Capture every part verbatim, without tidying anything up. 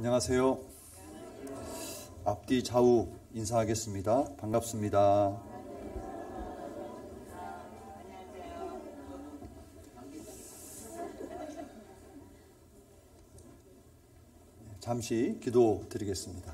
안녕하세요. 앞뒤 좌우 인사하겠습니다. 반갑습니다. 잠시 기도 드리겠습니다.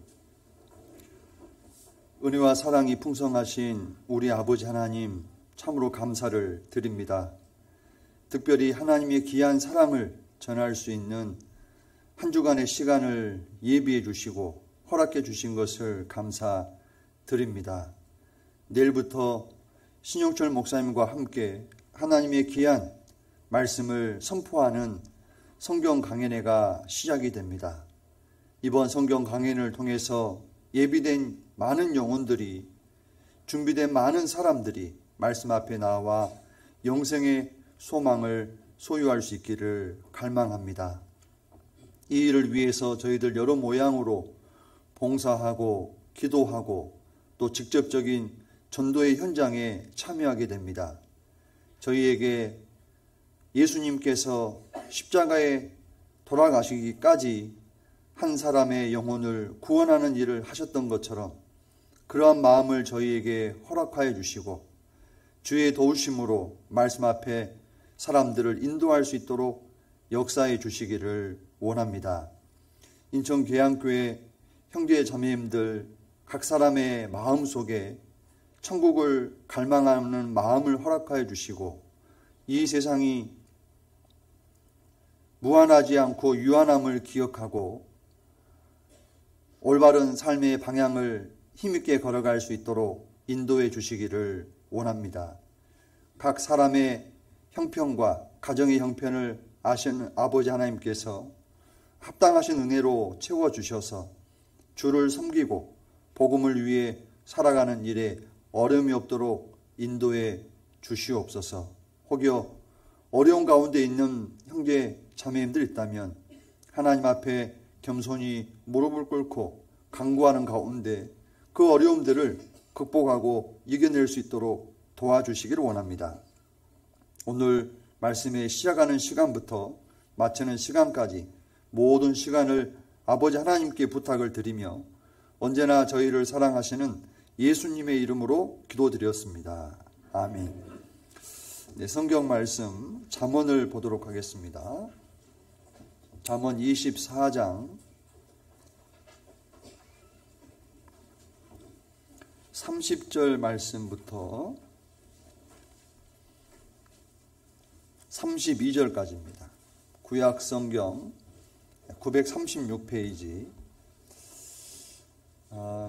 은혜와 사랑이 풍성하신 우리 아버지 하나님, 참으로 감사를 드립니다. 특별히 하나님의 귀한 사랑을 전할 수 있는 한 주간의 시간을 예비해 주시고 허락해 주신 것을 감사드립니다. 내일부터 신용철 목사님과 함께 하나님의 귀한 말씀을 선포하는 성경 강연회가 시작이 됩니다. 이번 성경 강연을 통해서 예비된 많은 영혼들이, 준비된 많은 사람들이 말씀 앞에 나와 영생의 소망을 소유할 수 있기를 갈망합니다. 이 일을 위해서 저희들 여러 모양으로 봉사하고 기도하고 또 직접적인 전도의 현장에 참여하게 됩니다. 저희에게 예수님께서 십자가에 돌아가시기까지 한 사람의 영혼을 구원하는 일을 하셨던 것처럼 그러한 마음을 저희에게 허락하여 주시고 주의 도우심으로 말씀 앞에 사람들을 인도할 수 있도록 역사해 주시기를 원합니다. 인천 계양교회 형제 자매님들 각 사람의 마음속에 천국을 갈망하는 마음을 허락하여 주시고 이 세상이 무한하지 않고 유한함을 기억하고 올바른 삶의 방향을 힘있게 걸어갈 수 있도록 인도해 주시기를 원합니다. 각 사람의 형편과 가정의 형편을 아시는 아버지 하나님께서 합당하신 은혜로 채워주셔서 주를 섬기고 복음을 위해 살아가는 일에 어려움이 없도록 인도해 주시옵소서. 혹여 어려운 가운데 있는 형제 자매님들 있다면 하나님 앞에 겸손히 무릎을 꿇고 간구하는 가운데 그 어려움들을 극복하고 이겨낼 수 있도록 도와주시기를 원합니다. 오늘 말씀에 시작하는 시간부터 마치는 시간까지 모든 시간을 아버지 하나님께 부탁을 드리며 언제나 저희를 사랑하시는 예수님의 이름으로 기도드렸습니다. 아멘. 네, 성경 말씀 잠언을 보도록 하겠습니다. 잠언 이십사 장 삼십 절 말씀부터 삼십이 절까지입니다. 구약 성경 구백삼십육 페이지. 아,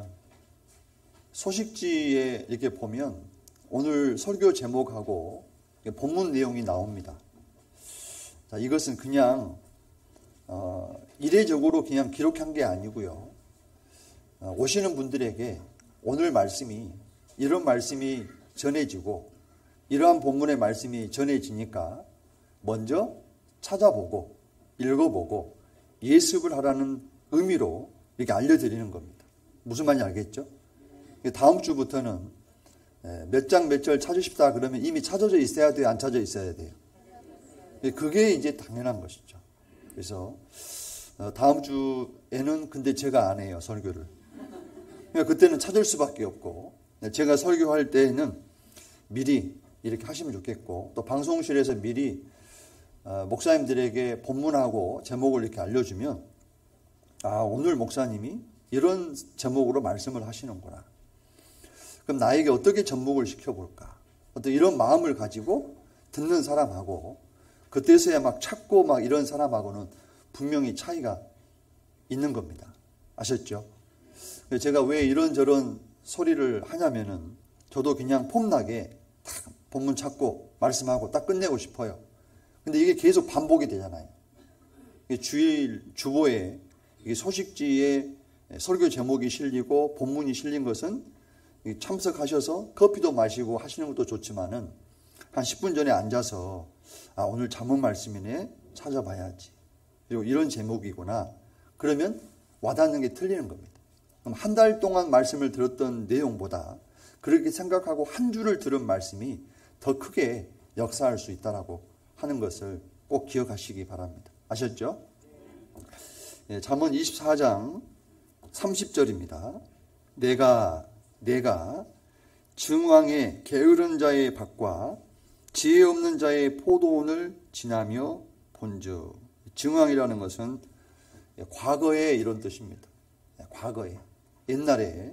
소식지에 이렇게 보면 오늘 설교 제목하고 본문 내용이 나옵니다. 자, 이것은 그냥 어, 이례적으로 그냥 기록한 게 아니고요. 어, 오시는 분들에게 오늘 말씀이 이런 말씀이 전해지고 이러한 본문의 말씀이 전해지니까 먼저 찾아보고 읽어보고 예습을 하라는 의미로 이렇게 알려드리는 겁니다. 무슨 말인지 알겠죠? 다음 주부터는 몇 장 몇 절 찾으십다 그러면 이미 찾아져 있어야 돼요? 안 찾아져 있어야 돼요? 그게 이제 당연한 것이죠. 그래서 다음 주에는 근데 제가 안 해요, 설교를. 그러니까 그때는 찾을 수밖에 없고 제가 설교할 때에는 미리 이렇게 하시면 좋겠고 또 방송실에서 미리 목사님들에게 본문하고 제목을 이렇게 알려주면 아, 오늘 목사님이 이런 제목으로 말씀을 하시는구나. 그럼 나에게 어떻게 접목을 시켜볼까? 어떤 이런 마음을 가지고 듣는 사람하고 그때서야 막 찾고 막 이런 사람하고는 분명히 차이가 있는 겁니다. 아셨죠? 제가 왜 이런저런 소리를 하냐면은 저도 그냥 폼나게 딱 본문 찾고 말씀하고 딱 끝내고 싶어요. 근데 이게 계속 반복이 되잖아요. 주일 주보에 소식지에 설교 제목이 실리고 본문이 실린 것은 참석하셔서 커피도 마시고 하시는 것도 좋지만은 한 십 분 전에 앉아서 아, 오늘 잠언 말씀이네 찾아봐야지. 그리고 이런 제목이구나. 그러면 와닿는 게 틀리는 겁니다. 그럼 한 달 동안 말씀을 들었던 내용보다 그렇게 생각하고 한 주를 들은 말씀이 더 크게 역사할 수 있다라고 하는 것을 꼭 기억하시기 바랍니다. 아셨죠? 예, 잠언 이십사 장 삼십 절입니다. 내가 내가 증왕의 게으른 자의 밭과 지혜 없는 자의 포도원을 지나며 본즉. 증왕이라는 것은 과거에 이런 뜻입니다. 과거에, 옛날에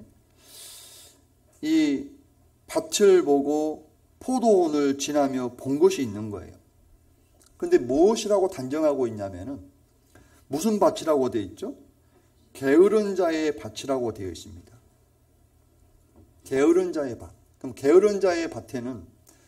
이 밭을 보고 포도원을 지나며 본 것이 있는 거예요. 근데 무엇이라고 단정하고 있냐면은 무슨 밭이라고 되어 있죠? 게으른 자의 밭이라고 되어 있습니다. 게으른 자의 밭. 그럼 게으른 자의 밭에는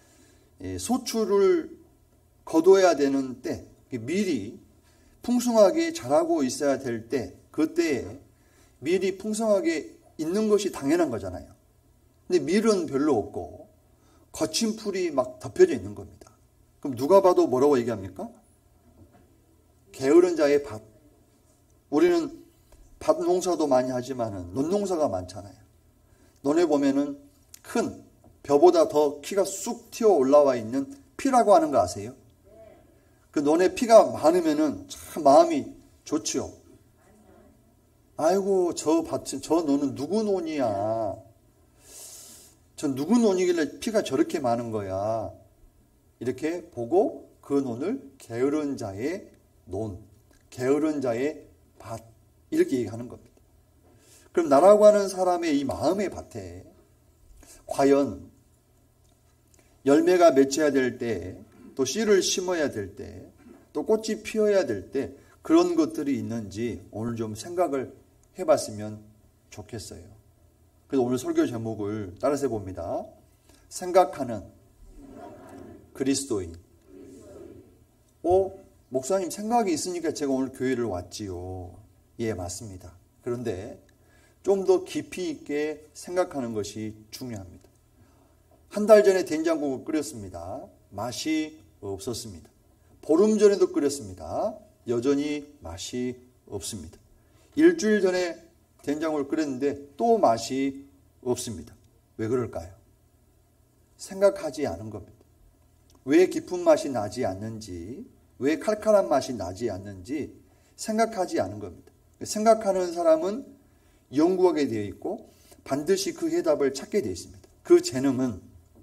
소출을 거둬야 되는 때, 미리 풍성하게 자라고 있어야 될 때, 그때에 밀이 풍성하게 있는 것이 당연한 거잖아요. 근데 밀은 별로 없고 거친 풀이 막 덮여져 있는 겁니다. 그럼 누가 봐도 뭐라고 얘기합니까? 게으른 자의 밭. 우리는 밭 농사도 많이 하지만은 논농사가 많잖아요. 논에 보면은 큰 벼보다 더 키가 쑥 튀어 올라와 있는 피라고 하는 거 아세요? 그 논에 피가 많으면은 참 마음이 좋지요. 아이고 저 밭은 저 논은 누구 논이야? 저 누구 논이길래 피가 저렇게 많은 거야? 이렇게 보고 그 논을 게으른 자의 논, 게으른 자의 밭 이렇게 얘기하는 겁니다. 그럼 나라고 하는 사람의 이 마음의 밭에 과연 열매가 맺혀야 될 때, 또 씨를 심어야 될 때, 또 꽃이 피어야 될 때 그런 것들이 있는지 오늘 좀 생각을 해봤으면 좋겠어요. 그래서 오늘 설교 제목을 따라서 봅니다. 생각하는 그리스도인. 오, 목사님 생각이 있으니까 제가 오늘 교회를 왔지요. 예, 맞습니다. 그런데 좀 더 깊이 있게 생각하는 것이 중요합니다. 한 달 전에 된장국을 끓였습니다. 맛이 없었습니다. 보름 전에도 끓였습니다. 여전히 맛이 없습니다. 일주일 전에 된장국을 끓였는데 또 맛이 없습니다. 왜 그럴까요? 생각하지 않은 겁니다. 왜 깊은 맛이 나지 않는지, 왜 칼칼한 맛이 나지 않는지 생각하지 않은 겁니다. 생각하는 사람은 연구하게 되어 있고 반드시 그 해답을 찾게 되어 있습니다. 그 재능은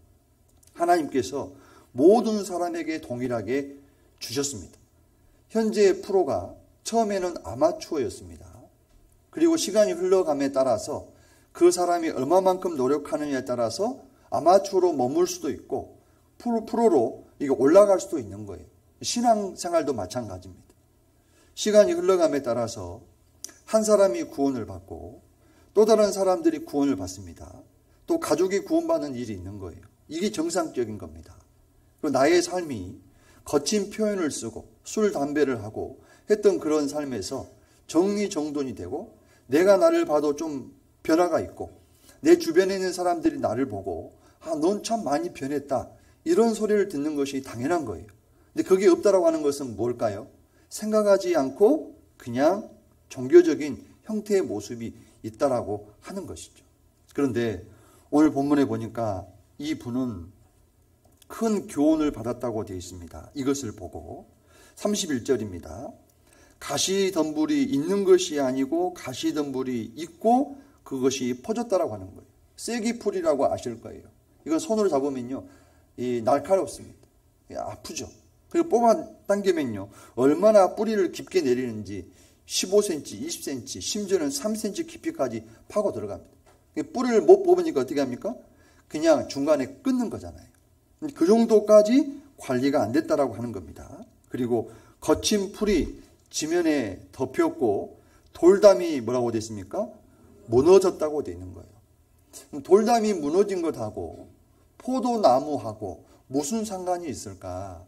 하나님께서 모든 사람에게 동일하게 주셨습니다. 현재의 프로가 처음에는 아마추어였습니다. 그리고 시간이 흘러감에 따라서 그 사람이 얼마만큼 노력하느냐에 따라서 아마추어로 머물 수도 있고 프로, 프로로 이게 올라갈 수도 있는 거예요. 신앙생활도 마찬가지입니다. 시간이 흘러감에 따라서 한 사람이 구원을 받고 또 다른 사람들이 구원을 받습니다. 또 가족이 구원받는 일이 있는 거예요. 이게 정상적인 겁니다. 그리고 나의 삶이 거친 표현을 쓰고 술, 담배를 하고 했던 그런 삶에서 정리정돈이 되고 내가 나를 봐도 좀 변화가 있고 내 주변에 있는 사람들이 나를 보고 아, 넌 참 많이 변했다. 이런 소리를 듣는 것이 당연한 거예요. 근데 그게 없다라고 하는 것은 뭘까요? 생각하지 않고 그냥 종교적인 형태의 모습이 있다라고 하는 것이죠. 그런데 오늘 본문에 보니까 이 분은 큰 교훈을 받았다고 되어 있습니다. 이것을 보고 삼십일 절입니다. 가시덤불이 있는 것이 아니고 가시덤불이 있고 그것이 퍼졌다라고 하는 거예요. 쐐기풀이라고 아실 거예요. 이거 손으로 잡으면요, 이 날카롭습니다. 아프죠. 그리고 뽑아 당기면요, 얼마나 뿌리를 깊게 내리는지 십오 센티미터, 이십 센티미터, 심지어는 삼 센티미터 깊이까지 파고 들어갑니다. 뿌리를 못 뽑으니까 어떻게 합니까? 그냥 중간에 끊는 거잖아요. 그 정도까지 관리가 안 됐다라고 하는 겁니다. 그리고 거친 풀이 지면에 덮였고 돌담이 뭐라고 되어 있습니까? 무너졌다고 되어 있는 거예요. 돌담이 무너진 것하고 포도나무하고 무슨 상관이 있을까?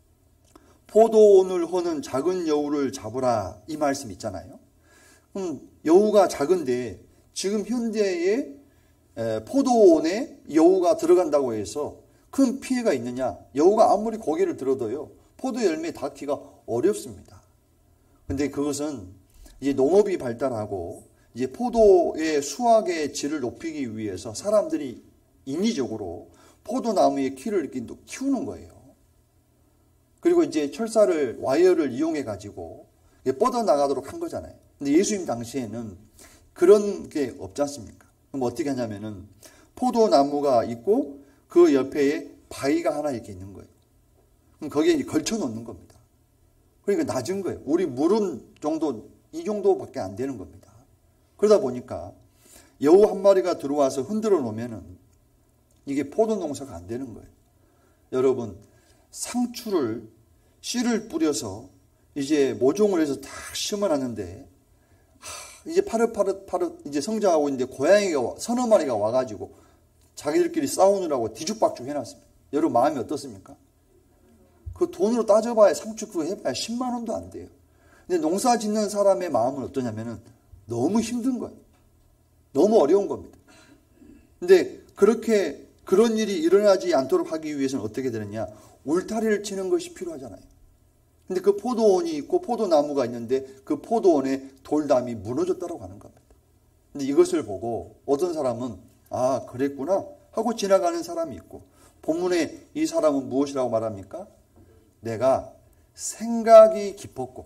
포도원을 허는 작은 여우를 잡으라 이 말씀 있잖아요. 그럼 여우가 작은데 지금 현대의 포도원에 여우가 들어간다고 해서 큰 피해가 있느냐? 여우가 아무리 고개를 들어도요, 포도 열매 닿기가 어렵습니다. 근데 그것은 이제 농업이 발달하고 이제 포도의 수확의 질을 높이기 위해서 사람들이 인위적으로 포도나무의 키를 이렇게 키우는 거예요. 그리고 이제 철사를, 와이어를 이용해 가지고 뻗어 나가도록 한 거잖아요. 근데 예수님 당시에는 그런 게 없지 않습니까? 그럼 어떻게 하냐면은 포도나무가 있고 그 옆에 바위가 하나 이렇게 있는 거예요. 그럼 거기에 걸쳐 놓는 겁니다. 그러니까 낮은 거예요. 우리 무릎 정도, 이 정도밖에 안 되는 겁니다. 그러다 보니까 여우 한 마리가 들어와서 흔들어 놓으면은 이게 포도 농사가 안 되는 거예요. 여러분, 상추를 씨를 뿌려서 이제 모종을 해서 다 심어놨는데 하, 이제 파릇파릇파릇 이제 성장하고 있는데 고양이가 서너 마리가 와가지고 자기들끼리 싸우느라고 뒤죽박죽 해놨습니다. 여러분 마음이 어떻습니까? 그 돈으로 따져봐야 상추 그거 해봐야 십만 원도 안 돼요. 근데 농사 짓는 사람의 마음은 어떠냐면은 너무 힘든 거예요. 너무 어려운 겁니다. 근데 그렇게 그런 일이 일어나지 않도록 하기 위해서는 어떻게 되느냐? 울타리를 치는 것이 필요하잖아요. 근데 그 포도원이 있고 포도나무가 있는데 그 포도원에 돌담이 무너졌다고 하는 겁니다. 근데 이것을 보고 어떤 사람은 아, 그랬구나 하고 지나가는 사람이 있고, 본문에 이 사람은 무엇이라고 말합니까? 내가 생각이 깊었고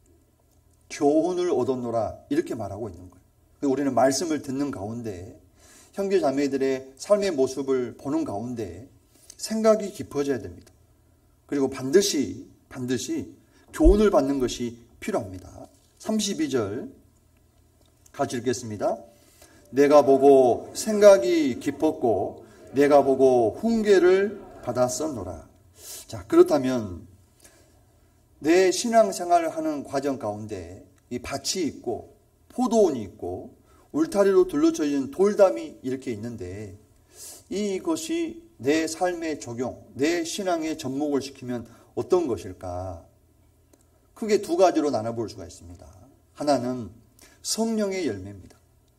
교훈을 얻었노라 이렇게 말하고 있는 거예요. 우리는 말씀을 듣는 가운데 형제 자매들의 삶의 모습을 보는 가운데 생각이 깊어져야 됩니다. 그리고 반드시 반드시 교훈을 받는 것이 필요합니다. 삼십이 절 같이 읽겠습니다. 내가 보고 생각이 깊었고 내가 보고 훈계를 받았었노라. 자, 그렇다면 내 신앙생활을 하는 과정 가운데 이 밭이 있고 포도원이 있고 울타리로 둘러져 있는 돌담이 이렇게 있는데 이것이 내 삶의 적용, 내 신앙에 접목을 시키면 어떤 것일까? 크게 두 가지로 나눠볼 수가 있습니다. 하나는 성령의 열매입니다.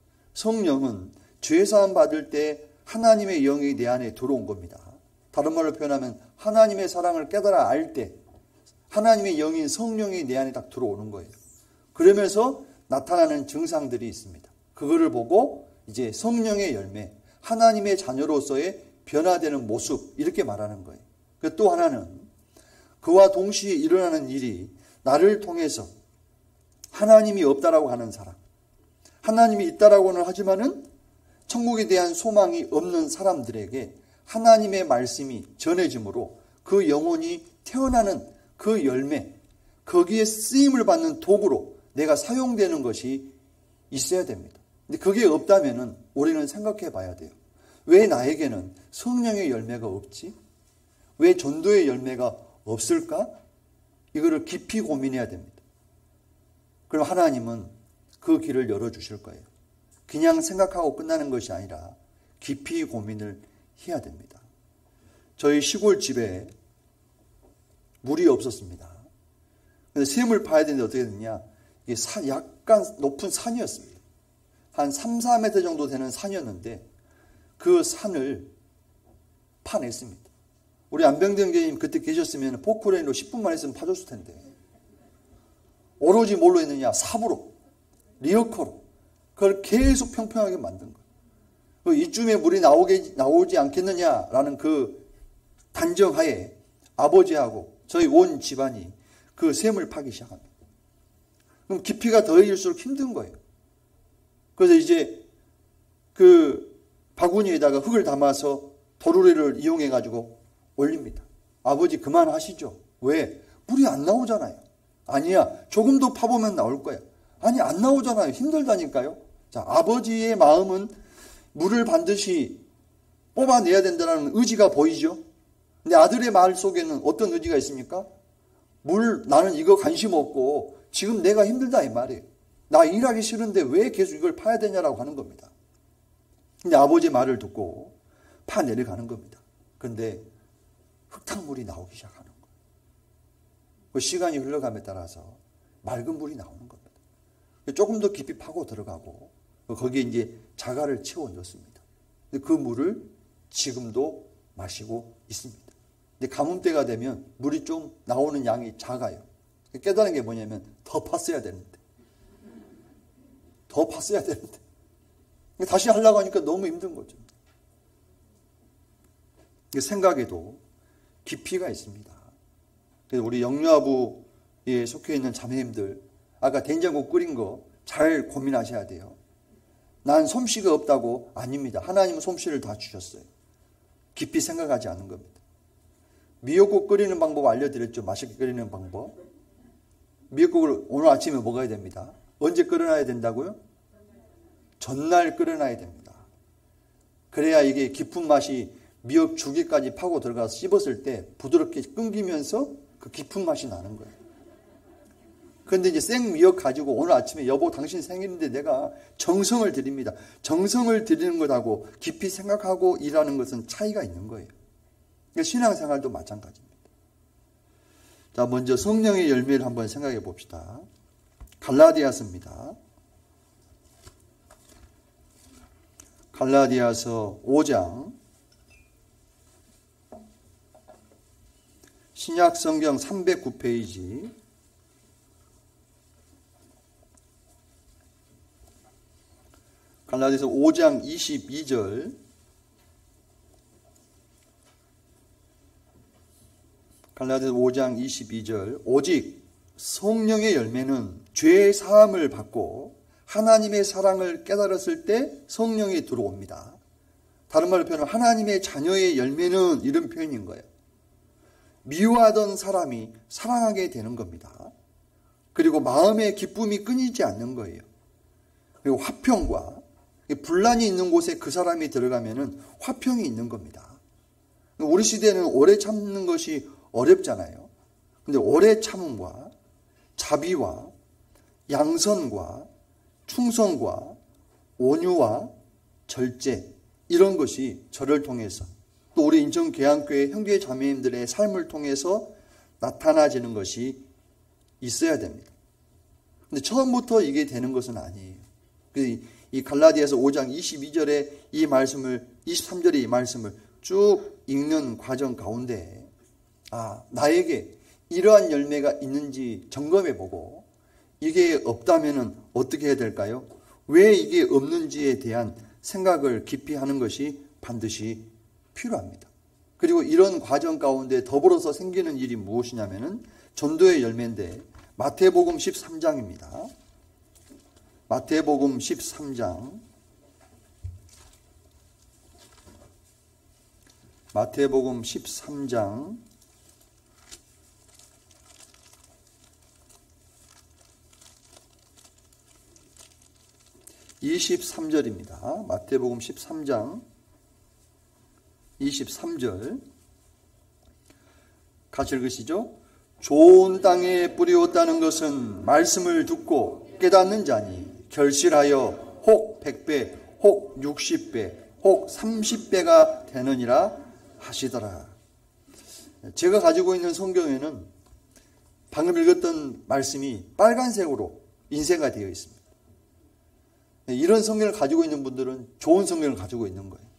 성령은 죄사함 받을 때 하나님의 영이 내 안에 들어온 겁니다. 다른 말로 표현하면 하나님의 사랑을 깨달아 알 때 하나님의 영인 성령이 내 안에 딱 들어오는 거예요. 그러면서 나타나는 증상들이 있습니다. 그거를 보고 이제 성령의 열매, 하나님의 자녀로서의 변화되는 모습 이렇게 말하는 거예요. 또 하나는 그와 동시에 일어나는 일이 나를 통해서 하나님이 없다라고 하는 사람, 하나님이 있다라고는 하지만은 천국에 대한 소망이 없는 사람들에게 하나님의 말씀이 전해지므로 그 영혼이 태어나는 그 열매, 거기에 쓰임을 받는 도구로 내가 사용되는 것이 있어야 됩니다. 근데 그게 없다면은 우리는 생각해 봐야 돼요. 왜 나에게는 성령의 열매가 없지? 왜 전도의 열매가 없을까? 이거를 깊이 고민해야 됩니다. 그럼 하나님은 그 길을 열어주실 거예요. 그냥 생각하고 끝나는 것이 아니라 깊이 고민을 해야 됩니다. 저희 시골집에 물이 없었습니다. 그래서 샘을 파야 되는데 어떻게 됐냐? 이게 산, 약간 높은 산이었습니다. 한 삼, 사 미터 정도 되는 산이었는데 그 산을 파냈습니다. 우리 안병대 형제님 그때 계셨으면 포크레인으로 십 분만 했으면 파줬을 텐데 오로지 뭘로 했느냐? 삽으로, 리어커로 그걸 계속 평평하게 만든 거예요. 이쯤에 물이 나오게, 나오지 않겠느냐라는 그 단정하에 아버지하고 저희 온 집안이 그 샘을 파기 시작합니다. 그럼 깊이가 더해질수록 힘든 거예요. 그래서 이제 그 바구니에다가 흙을 담아서 도르래를 이용해가지고 올립니다. 아버지 그만하시죠. 왜? 물이 안 나오잖아요. 아니야. 조금 더 파보면 나올 거야. 아니 안 나오잖아요. 힘들다니까요. 자, 아버지의 마음은 물을 반드시 뽑아내야 된다는 의지가 보이죠. 근데 아들의 말 속에는 어떤 의지가 있습니까? 물 나는 이거 관심 없고 지금 내가 힘들다 이 말이에요. 나 일하기 싫은데 왜 계속 이걸 파야 되냐라고 하는 겁니다. 근데 아버지의 말을 듣고 파 내려가는 겁니다. 그런데 흙탕물이 나오기 시작하는 거예요. 그 시간이 흘러감에 따라서 맑은 물이 나오는 겁니다. 조금 더 깊이 파고 들어가고 거기에 이제 자갈을 채워 넣습니다. 그 물을 지금도 마시고 있습니다. 근데 가뭄 때가 되면 물이 좀 나오는 양이 작아요. 깨달은 게 뭐냐면 더 팠어야 되는데 더 팠어야 되는데 다시 하려고 하니까 너무 힘든 거죠. 생각에도 깊이가 있습니다. 그래서 우리 영유아부에 속해 있는 자매님들 아까 된장국 끓인 거 잘 고민하셔야 돼요. 난 솜씨가 없다고? 아닙니다. 하나님은 솜씨를 다 주셨어요. 깊이 생각하지 않는 겁니다. 미역국 끓이는 방법 알려드렸죠. 맛있게 끓이는 방법. 미역국을 오늘 아침에 먹어야 됩니다. 언제 끓여놔야 된다고요? 전날 끓여놔야 됩니다. 그래야 이게 깊은 맛이 미역 줄기까지 파고 들어가서 씹었을 때 부드럽게 끊기면서 그 깊은 맛이 나는 거예요. 그런데 이제 생미역 가지고 오늘 아침에 여보 당신 생일인데 내가 정성을 드립니다. 정성을 드리는 것하고 깊이 생각하고 일하는 것은 차이가 있는 거예요. 신앙생활도 마찬가지입니다. 자, 먼저 성령의 열매를 한번 생각해 봅시다. 갈라디아서입니다. 갈라디아서 오 장 신약성경 삼백구 페이지 갈라디아서 오 장 이십이 절 갈라디아서 오 장 이십이 절 오직 성령의 열매는 죄의 사함을 받고 하나님의 사랑을 깨달았을 때 성령이 들어옵니다. 다른 말로 표현하면 하나님의 자녀의 열매는 이런 표현인 거예요. 미워하던 사람이 사랑하게 되는 겁니다. 그리고 마음의 기쁨이 끊이지 않는 거예요. 그리고 화평과 분란이 있는 곳에 그 사람이 들어가면은 화평이 있는 겁니다. 우리 시대는 오래 참는 것이 어렵잖아요. 근데 오래 참음과 자비와 양선과 충성과 온유와 절제 이런 것이 저를 통해서 또 우리 인천계양교회 형제 자매님들의 삶을 통해서 나타나지는 것이 있어야 됩니다. 근데 처음부터 이게 되는 것은 아니에요. 이 갈라디아서 오 장 이십이 절에 이 말씀을 이십삼 절에 이 말씀을 쭉 읽는 과정 가운데 아, 나에게 이러한 열매가 있는지 점검해 보고 이게 없다면 어떻게 해야 될까요? 왜 이게 없는지에 대한 생각을 깊이 하는 것이 반드시 필요합니다. 그리고 이런 과정 가운데 더불어서 생기는 일이 무엇이냐면은 전도의 열매인데 마태복음 십삼 장입니다. 마태복음 십삼 장 마태복음 십삼 장 이십삼 절입니다. 마태복음 십삼 장 이십삼 절 같이 읽으시죠. 좋은 땅에 뿌리었다는 것은 말씀을 듣고 깨닫는 자니 결실하여 혹 백 배, 혹 육십 배, 혹 삼십 배가 되느니라 하시더라. 제가 가지고 있는 성경에는 방금 읽었던 말씀이 빨간색으로 인쇄가 되어 있습니다. 이런 성경을 가지고 있는 분들은 좋은 성경을 가지고 있는 거예요.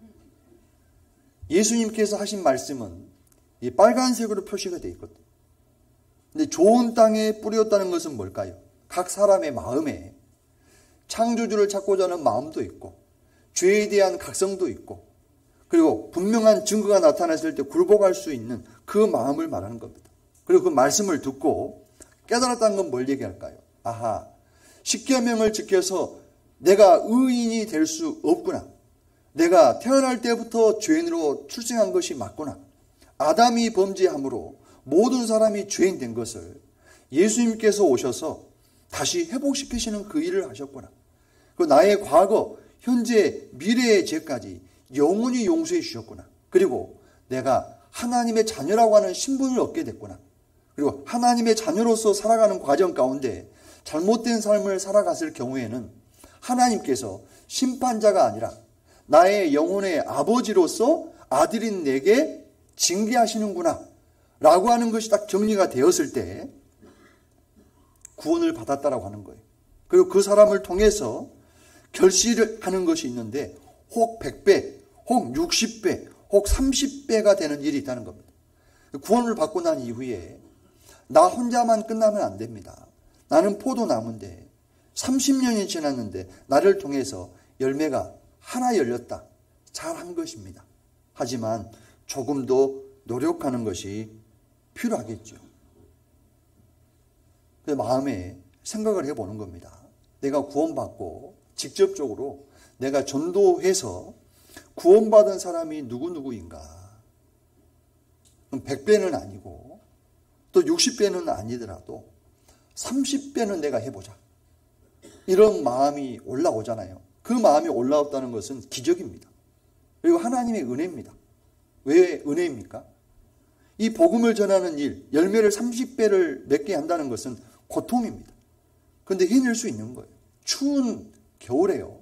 예수님께서 하신 말씀은 이 빨간색으로 표시가 되어 있거든요. 근데 좋은 땅에 뿌렸다는 것은 뭘까요? 각 사람의 마음에 창조주를 찾고자 하는 마음도 있고 죄에 대한 각성도 있고 그리고 분명한 증거가 나타났을 때 굴복할 수 있는 그 마음을 말하는 겁니다. 그리고 그 말씀을 듣고 깨달았다는 건 뭘 얘기할까요? 아하, 십계명을 지켜서 내가 의인이 될 수 없구나. 내가 태어날 때부터 죄인으로 출생한 것이 맞구나. 아담이 범죄함으로 모든 사람이 죄인 된 것을 예수님께서 오셔서 다시 회복시키시는 그 일을 하셨구나. 그 나의 과거, 현재, 미래의 죄까지 영원히 용서해 주셨구나. 그리고 내가 하나님의 자녀라고 하는 신분을 얻게 됐구나. 그리고 하나님의 자녀로서 살아가는 과정 가운데 잘못된 삶을 살아갔을 경우에는 하나님께서 심판자가 아니라 나의 영혼의 아버지로서 아들인 내게 징계하시는구나 라고 하는 것이 딱 정리가 되었을 때 구원을 받았다라고 하는 거예요. 그리고 그 사람을 통해서 결실을 하는 것이 있는데 혹 백 배, 혹 육십 배, 혹 삼십 배가 되는 일이 있다는 겁니다. 구원을 받고 난 이후에 나 혼자만 끝나면 안 됩니다. 나는 포도나무인데 삼십 년이 지났는데 나를 통해서 열매가 하나 열렸다. 잘한 것입니다. 하지만 조금 더 노력하는 것이 필요하겠죠. 그 마음에 생각을 해보는 겁니다. 내가 구원받고 직접적으로 내가 전도해서 구원받은 사람이 누구누구인가. 백 배는 아니고 또 육십 배는 아니더라도 삼십 배는 내가 해보자. 이런 마음이 올라오잖아요. 그 마음이 올라왔다는 것은 기적입니다. 그리고 하나님의 은혜입니다. 왜 은혜입니까? 이 복음을 전하는 일, 열매를 삼십 배를 맺게 한다는 것은 고통입니다. 그런데 해낼 수 있는 거예요. 추운 겨울에요.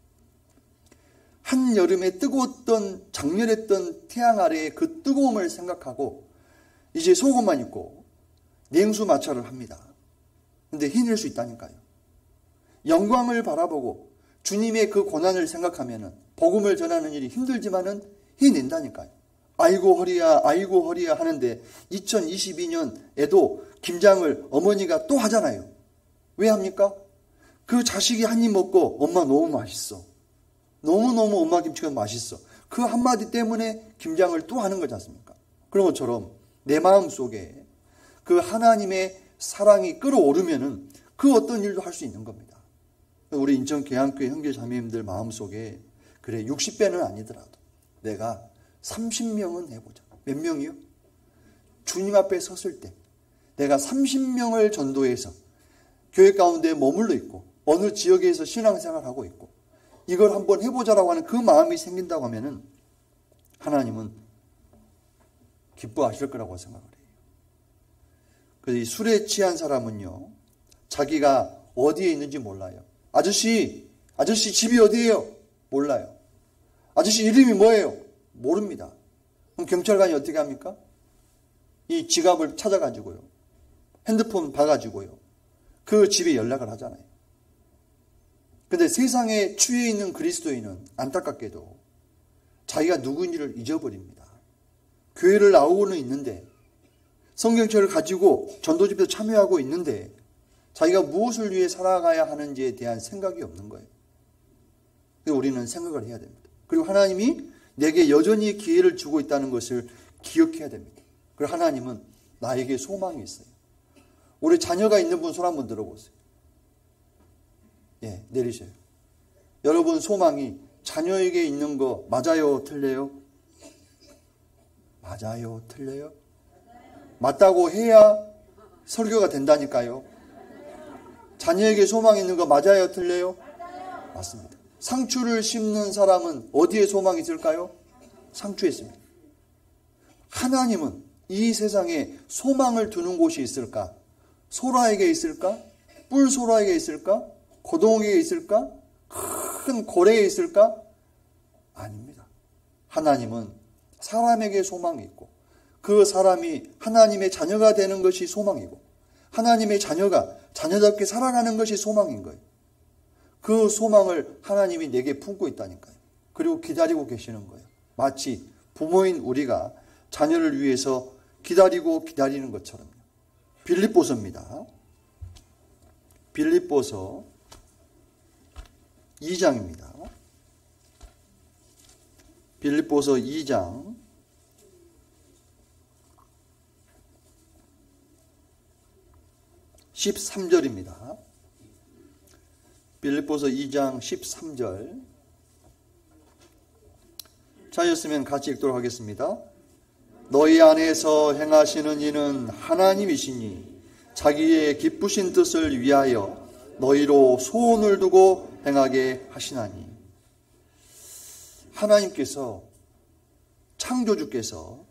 한여름에 뜨거웠던 장렬했던 태양 아래의 그 뜨거움을 생각하고 이제 속옷만 입고 냉수 마찰을 합니다. 그런데 해낼 수 있다니까요. 영광을 바라보고 주님의 그 고난을 생각하면 복음을 전하는 일이 힘들지만은 해낸다니까요. 아이고 허리야 아이고 허리야 하는데 이천이십이 년에도 김장을 어머니가 또 하잖아요. 왜 합니까? 그 자식이 한 입 먹고 엄마 너무 맛있어. 너무너무 엄마 김치가 맛있어. 그 한마디 때문에 김장을 또 하는 거지 않습니까? 그런 것처럼 내 마음 속에 그 하나님의 사랑이 끓어오르면은 그 어떤 일도 할 수 있는 겁니다. 우리 인천 계양교회 형제 자매님들 마음 속에 그래 육십 배는 아니더라도 내가 삼십 명은 해보자. 몇 명이요? 주님 앞에 섰을 때 내가 삼십 명을 전도해서 교회 가운데 머물러 있고 어느 지역에서 신앙생활하고 있고 이걸 한번 해보자라고 하는 그 마음이 생긴다고 하면은 하나님은 기뻐하실 거라고 생각을 해요. 그래서 이 술에 취한 사람은요, 자기가 어디에 있는지 몰라요. 아저씨, 아저씨 집이 어디예요? 몰라요. 아저씨 이름이 뭐예요? 모릅니다. 그럼 경찰관이 어떻게 합니까? 이 지갑을 찾아가지고요, 핸드폰 봐가지고요, 그 집에 연락을 하잖아요. 근데 세상에 취해 있는 그리스도인은 안타깝게도 자기가 누구인지를 잊어버립니다. 교회를 나오고는 있는데, 성경책을 가지고 전도집회에 참여하고 있는데 자기가 무엇을 위해 살아가야 하는지에 대한 생각이 없는 거예요. 우리는 생각을 해야 됩니다. 그리고 하나님이 내게 여전히 기회를 주고 있다는 것을 기억해야 됩니다. 그리고 하나님은 나에게 소망이 있어요. 우리 자녀가 있는 분 손 한번 들어보세요. 예, 내리세요. 여러분 소망이 자녀에게 있는 거 맞아요? 틀려요? 맞아요? 틀려요? 맞다고 해야 설교가 된다니까요. 자녀에게 소망이 있는 거 맞아요? 틀려요? 맞습니다. 상추를 심는 사람은 어디에 소망이 있을까요? 상추에 있습니다. 하나님은 이 세상에 소망을 두는 곳이 있을까? 소라에게 있을까? 뿔소라에게 있을까? 고동에게 있을까? 큰 고래에 있을까? 아닙니다. 하나님은 사람에게 소망이 있고 그 사람이 하나님의 자녀가 되는 것이 소망이고 하나님의 자녀가 자녀답게 살아가는 것이 소망인 거예요. 그 소망을 하나님이 내게 품고 있다니까요. 그리고 기다리고 계시는 거예요. 마치 부모인 우리가 자녀를 위해서 기다리고 기다리는 것처럼요. 빌립보서입니다. 빌립보서 이 장입니다. 빌립보서 이 장 십삼 절입니다. 빌립보서 이 장 십삼 절. 찾으셨으면 같이 읽도록 하겠습니다. 너희 안에서 행하시는 이는 하나님이시니 자기의 기쁘신 뜻을 위하여 너희로 소원을 두고 행하게 하시나니. 하나님께서, 창조주께서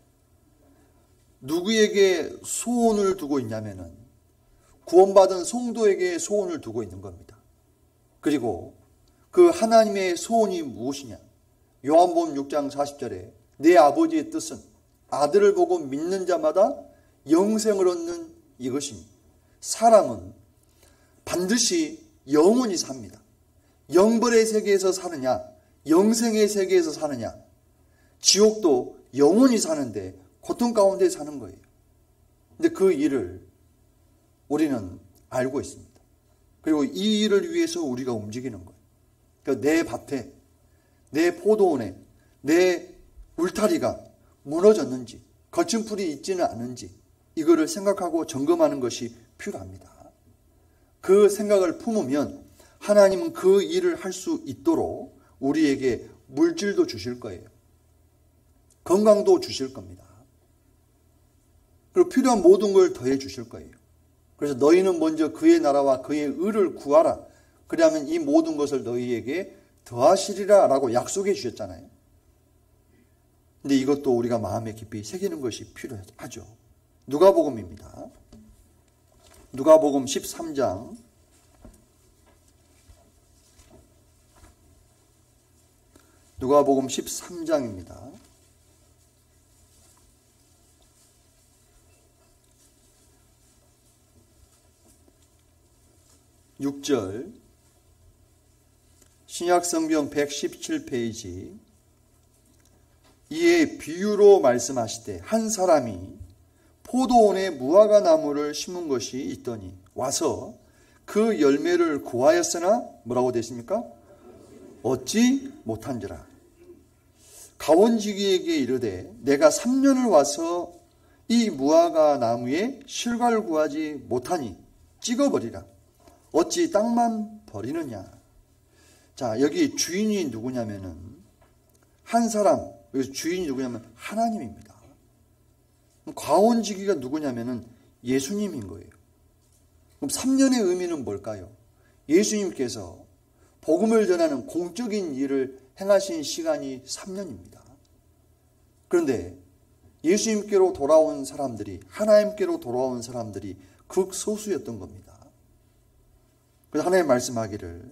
누구에게 소원을 두고 있냐면은 구원받은 성도에게 소원을 두고 있는 겁니다. 그리고 그 하나님의 소원이 무엇이냐? 요한복음 육 장 사십 절에 내 아버지의 뜻은 아들을 보고 믿는 자마다 영생을 얻는 이것이니 사람은 반드시 영원히 삽니다. 영벌의 세계에서 사느냐, 영생의 세계에서 사느냐. 지옥도 영원히 사는데 고통 가운데 사는 거예요. 근데 그 일을 우리는 알고 있습니다. 그리고 이 일을 위해서 우리가 움직이는 거예요. 그러니까 내 밭에, 내 포도원에, 내 울타리가 무너졌는지, 거친 풀이 있지는 않은지 이거를 생각하고 점검하는 것이 필요합니다. 그 생각을 품으면 하나님은 그 일을 할 수 있도록 우리에게 물질도 주실 거예요. 건강도 주실 겁니다. 그리고 필요한 모든 걸 더해 주실 거예요. 그래서 너희는 먼저 그의 나라와 그의 의를 구하라. 그러면 이 모든 것을 너희에게 더하시리라 라고 약속해 주셨잖아요. 근데 이것도 우리가 마음에 깊이 새기는 것이 필요하죠. 누가복음입니다. 누가복음 십삼 장 누가복음 십삼 장입니다. 육 절 신약성경 백십칠 페이지 이에 비유로 말씀하시되 한 사람이 포도원에 무화과 나무를 심은 것이 있더니 와서 그 열매를 구하였으나 뭐라고 되십니까? 얻지 못한지라. 가원지기에게 이르되 내가 삼 년을 와서 이 무화과 나무에 실과를 구하지 못하니 찍어버리라. 어찌 땅만 버리느냐. 자, 여기 주인이 누구냐면은 한 사람, 여기 주인이 누구냐면 하나님입니다. 과원지기가 누구냐면은 예수님인 거예요. 그럼 삼 년의 의미는 뭘까요? 예수님께서 복음을 전하는 공적인 일을 행하신 시간이 삼 년입니다. 그런데 예수님께로 돌아온 사람들이, 하나님께로 돌아온 사람들이 극소수였던 겁니다. 그래서 하나님 말씀하기를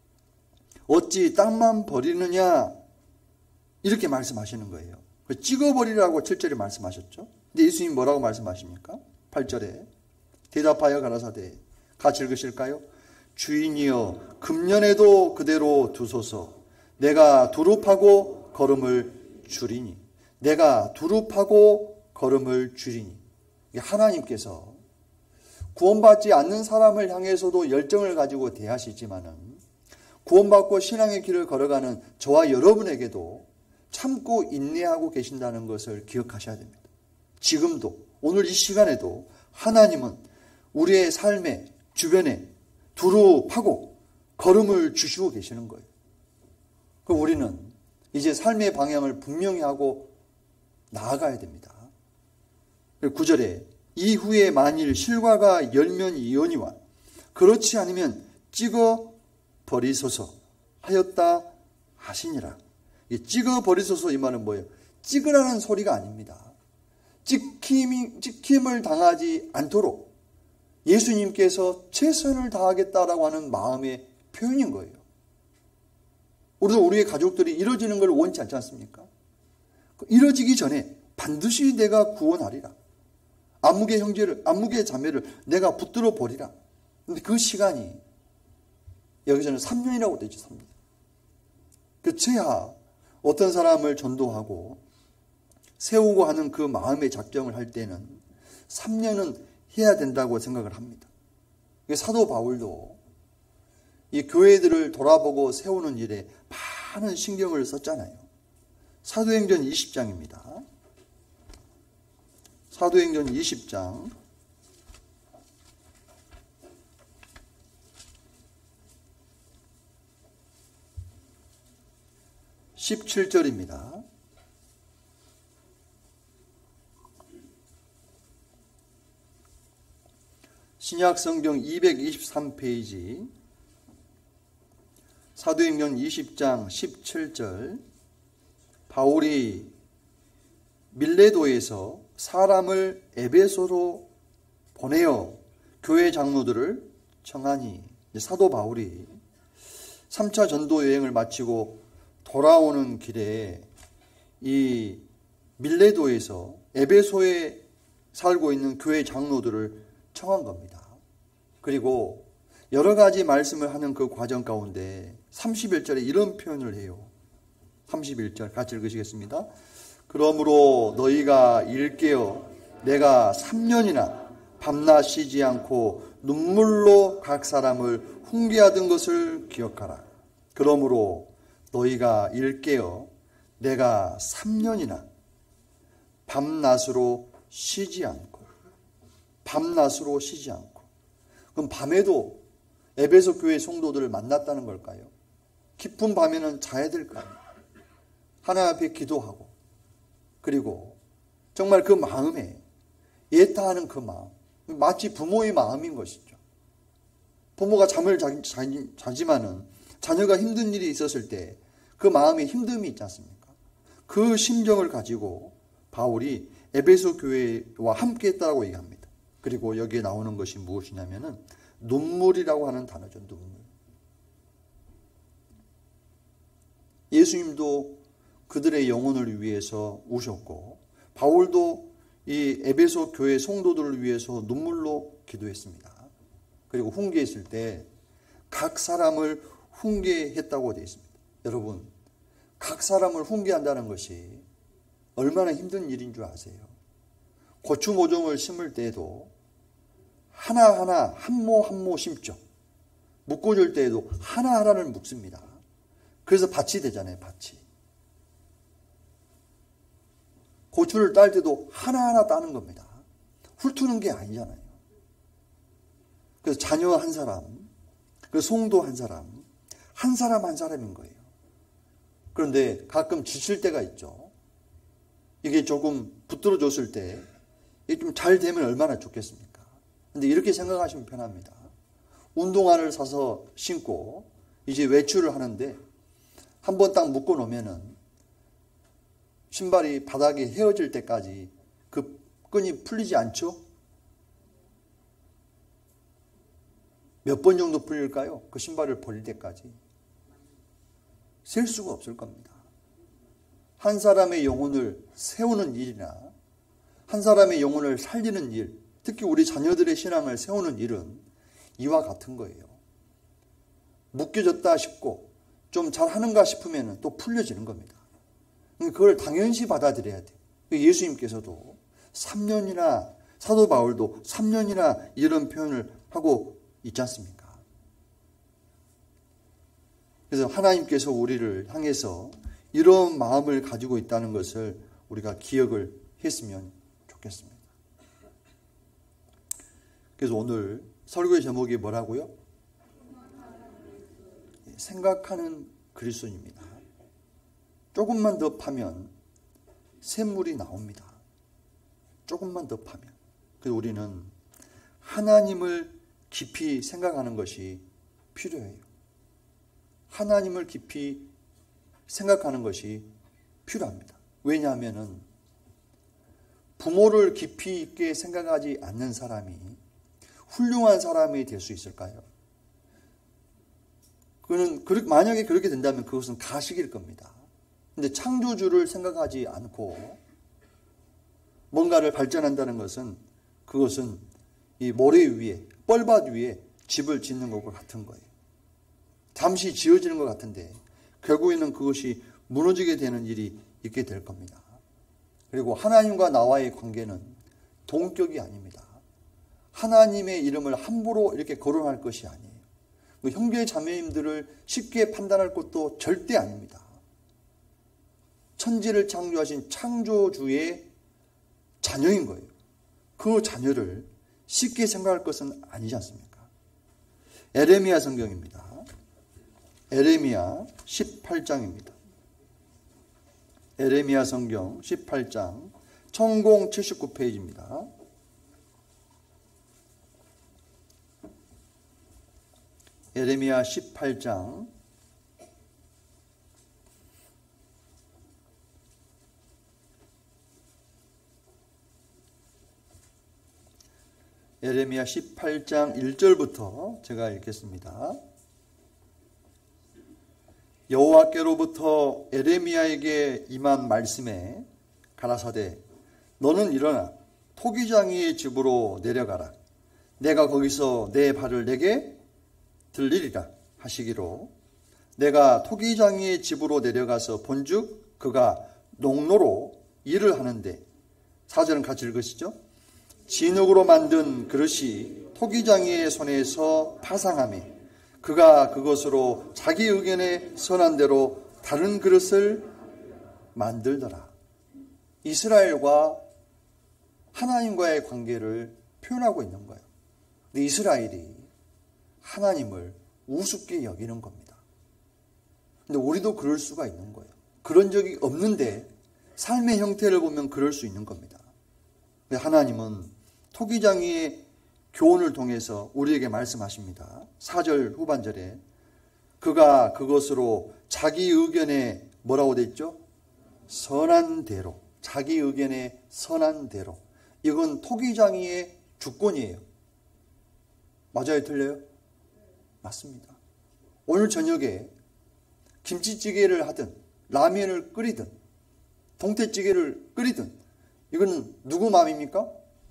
어찌 땅만 버리느냐 이렇게 말씀하시는 거예요. 찍어버리라고 칠 절에 말씀하셨죠. 근데 예수님 뭐라고 말씀하십니까? 팔 절에 대답하여 가라사대 같이 읽으실까요? 주인이여 금년에도 그대로 두소서. 내가 두릅하고 걸음을 줄이니. 내가 두릅하고 걸음을 줄이니. 하나님께서 구원받지 않는 사람을 향해서도 열정을 가지고 대하시지만은 구원받고 신앙의 길을 걸어가는 저와 여러분에게도 참고 인내하고 계신다는 것을 기억하셔야 됩니다. 지금도 오늘 이 시간에도 하나님은 우리의 삶의 주변에 두릅하고 걸음을 주시고 계시는 거예요. 그럼 우리는 이제 삶의 방향을 분명히 하고 나아가야 됩니다. 구 절에 이후에 만일 실과가 열면 이오니와 그렇지 않으면 찍어 버리소서 하였다 하시니라. 찍어 버리소서 이 말은 뭐예요? 찍으라는 소리가 아닙니다. 찍힘이, 찍힘을 당하지 않도록 예수님께서 최선을 다하겠다라고 하는 마음의 표현인 거예요. 우리도 우리의 가족들이 이루어지는 걸 원치 않지 않습니까? 이루어지기 전에 반드시 내가 구원하리라. 안목의 형제를, 안목의 자매를 내가 붙들어 버리라. 근데 그 시간이 여기서는 삼 년이라고 되어 있습니다. 그 최하 어떤 사람을 전도하고 세우고 하는 그 마음의 작정을 할 때는 삼 년은 해야 된다고 생각을 합니다. 사도 바울도 이 교회들을 돌아보고 세우는 일에 많은 신경을 썼잖아요. 사도행전 이십 장입니다. 사도행전 이십 장 십칠 절입니다. 신약성경 이백이십삼 페이지 사도행전 이십 장 십칠 절 바울이 밀레도에서 사람을 에베소로 보내어 교회 장로들을 청하니 사도 바울이 삼 차 전도 여행을 마치고 돌아오는 길에 이 밀레도에서 에베소에 살고 있는 교회 장로들을 청한 겁니다. 그리고 여러 가지 말씀을 하는 그 과정 가운데 삼십일 절에 이런 표현을 해요. 삼십일 절 같이 읽으시겠습니다. 그러므로 너희가 일깨어 내가 삼 년이나 밤낮 쉬지 않고 눈물로 각 사람을 훈계하던 것을 기억하라. 그러므로 너희가 일깨어 내가 삼 년이나 밤낮으로 쉬지 않고 밤낮으로 쉬지 않고 그럼 밤에도 에베소 교회 성도들을 만났다는 걸까요? 깊은 밤에는 자야 될까요? 하나님 앞에 기도하고, 그리고 정말 그 마음에 예타하는 그 마음, 마치 부모의 마음인 것이죠. 부모가 잠을 자, 자, 자지만은 자녀가 힘든 일이 있었을 때 그 마음에 힘듦이 있지 않습니까? 그 심정을 가지고 바울이 에베소 교회와 함께 했다고 얘기합니다. 그리고 여기에 나오는 것이 무엇이냐면은 눈물이라고 하는 단어죠. 눈물. 예수님도 그들의 영혼을 위해서 우셨고, 바울도 이 에베소 교회 성도들을 위해서 눈물로 기도했습니다. 그리고 훈계했을 때 각 사람을 훈계했다고 되어 있습니다. 여러분, 각 사람을 훈계한다는 것이 얼마나 힘든 일인 줄 아세요? 고추 모종을 심을 때에도 하나하나 한 모 한 모 심죠. 묶어줄 때에도 하나하나를 묶습니다. 그래서 밭이 되잖아요. 밭이. 고추를 딸 때도 하나하나 따는 겁니다. 훑는 게 아니잖아요. 그래서 자녀 한 사람, 그 송도 한 사람, 한 사람 한 사람인 거예요. 그런데 가끔 지칠 때가 있죠. 이게 조금 붙들어줬을 때 이게 좀 잘 되면 얼마나 좋겠습니까? 근데 이렇게 생각하시면 편합니다. 운동화를 사서 신고 이제 외출을 하는데 한 번 딱 묶어 놓으면은 신발이 바닥에 헤어질 때까지 그 끈이 풀리지 않죠? 몇 번 정도 풀릴까요? 그 신발을 버릴 때까지. 셀 수가 없을 겁니다. 한 사람의 영혼을 세우는 일이나 한 사람의 영혼을 살리는 일, 특히 우리 자녀들의 신앙을 세우는 일은 이와 같은 거예요. 묶여졌다 싶고 좀 잘하는가 싶으면 또 풀려지는 겁니다. 그걸 당연시 받아들여야 돼요. 예수님께서도 삼 년이나, 사도 바울도 삼 년이나 이런 표현을 하고 있지 않습니까? 그래서 하나님께서 우리를 향해서 이런 마음을 가지고 있다는 것을 우리가 기억을 했으면 좋겠습니다. 그래서 오늘 설교의 제목이 뭐라고요? 생각하는 그리스도인입니다. 조금만 더 파면 샘물이 나옵니다. 조금만 더 파면. 그래서 우리는 하나님을 깊이 생각하는 것이 필요해요. 하나님을 깊이 생각하는 것이 필요합니다. 왜냐하면 부모를 깊이 있게 생각하지 않는 사람이 훌륭한 사람이 될 수 있을까요? 그는 만약에 그렇게 된다면 그것은 가식일 겁니다. 근데 창조주를 생각하지 않고 뭔가를 발전한다는 것은 그것은 이 모래 위에, 뻘밭 위에 집을 짓는 것과 같은 거예요. 잠시 지어지는 것 같은데 결국에는 그것이 무너지게 되는 일이 있게 될 겁니다. 그리고 하나님과 나와의 관계는 동격이 아닙니다. 하나님의 이름을 함부로 이렇게 거론할 것이 아니에요. 형제 자매님들을 쉽게 판단할 것도 절대 아닙니다. 천지를 창조하신 창조주의 자녀인 거예요. 그 자녀를 쉽게 생각할 것은 아니지 않습니까? 에레미야 성경입니다. 에레미야 십팔 장입니다. 에레미야 성경 십팔 장 천칠십구 페이지입니다. 에레미야 십팔 장 에레미야 십팔 장 일 절부터 제가 읽겠습니다. 여호와께로부터 에레미야에게 임한 말씀에 가라사대 너는 일어나 토기장이의 집으로 내려가라. 내가 거기서 내 발을 내게 들리리라 하시기로 내가 토기장이의 집으로 내려가서 본즉 그가 농로로 일을 하는데 사 절은 같이 읽으시죠? 진흙으로 만든 그릇이 토기장이의 손에서 파상하며 그가 그것으로 자기 의견에 선한 대로 다른 그릇을 만들더라. 이스라엘과 하나님과의 관계를 표현하고 있는 거예요. 근데 이스라엘이 하나님을 우습게 여기는 겁니다. 근데 우리도 그럴 수가 있는 거예요. 그런 적이 없는데 삶의 형태를 보면 그럴 수 있는 겁니다. 근데 하나님은 토기장이의 교훈을 통해서 우리에게 말씀하십니다. 사 절 후반절에 그가 그것으로 자기 의견에 뭐라고 돼 있죠? 선한 대로. 자기 의견에 선한 대로. 이건 토기장이의 주권이에요. 맞아요? 틀려요? 맞습니다. 오늘 저녁에 김치찌개를 하든 라면을 끓이든 동태찌개를 끓이든 이거는 누구 마음입니까?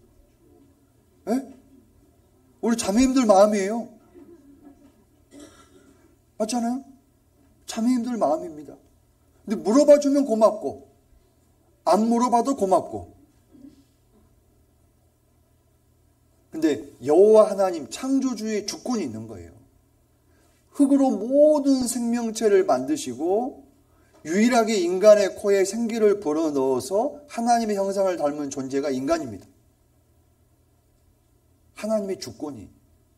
예? 우리 자매님들 마음이에요. 맞잖아요? 자매님들 마음입니다. 근데 물어봐 주면 고맙고 안 물어봐도 고맙고. 근데 여호와 하나님 창조주의 주권이 있는 거예요. 흙으로 모든 생명체를 만드시고 유일하게 인간의 코에 생기를 불어넣어서 하나님의 형상을 닮은 존재가 인간입니다. 하나님의 주권이.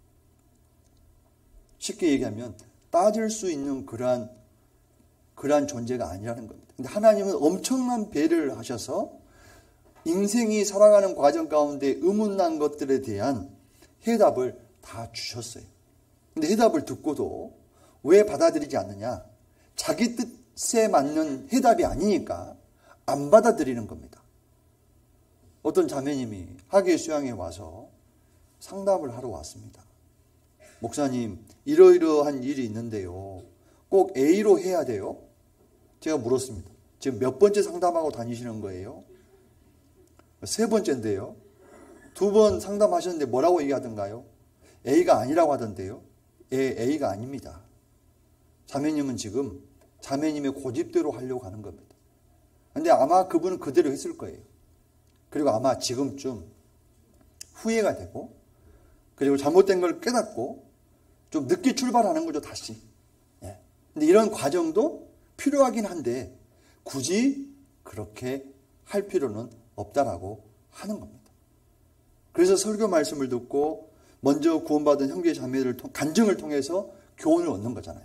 쉽게 얘기하면 따질 수 있는 그러한, 그러한 존재가 아니라는 겁니다. 근데 하나님은 엄청난 배려를 하셔서 인생이 살아가는 과정 가운데 의문난 것들에 대한 해답을 다 주셨어요. 근데 해답을 듣고도 왜 받아들이지 않느냐? 자기 뜻에 맞는 해답이 아니니까 안 받아들이는 겁니다. 어떤 자매님이 학예 수양에 와서 상담을 하러 왔습니다. 목사님, 이러이러한 일이 있는데요. 꼭 A로 해야 돼요? 제가 물었습니다. 지금 몇 번째 상담하고 다니시는 거예요? 세 번째인데요. 두 번 상담하셨는데 뭐라고 얘기하던가요? A가 아니라고 하던데요. 예, A가 아닙니다. 자매님은 지금 자매님의 고집대로 하려고 하는 겁니다. 근데 아마 그분은 그대로 했을 거예요. 그리고 아마 지금쯤 후회가 되고 그리고 잘못된 걸 깨닫고 좀 늦게 출발하는 거죠, 다시. 예. 근데 이런 과정도 필요하긴 한데 굳이 그렇게 할 필요는 없다라고 하는 겁니다. 그래서 설교 말씀을 듣고 먼저 구원받은 형제 자매를 통, 간증을 통해서 교훈을 얻는 거잖아요.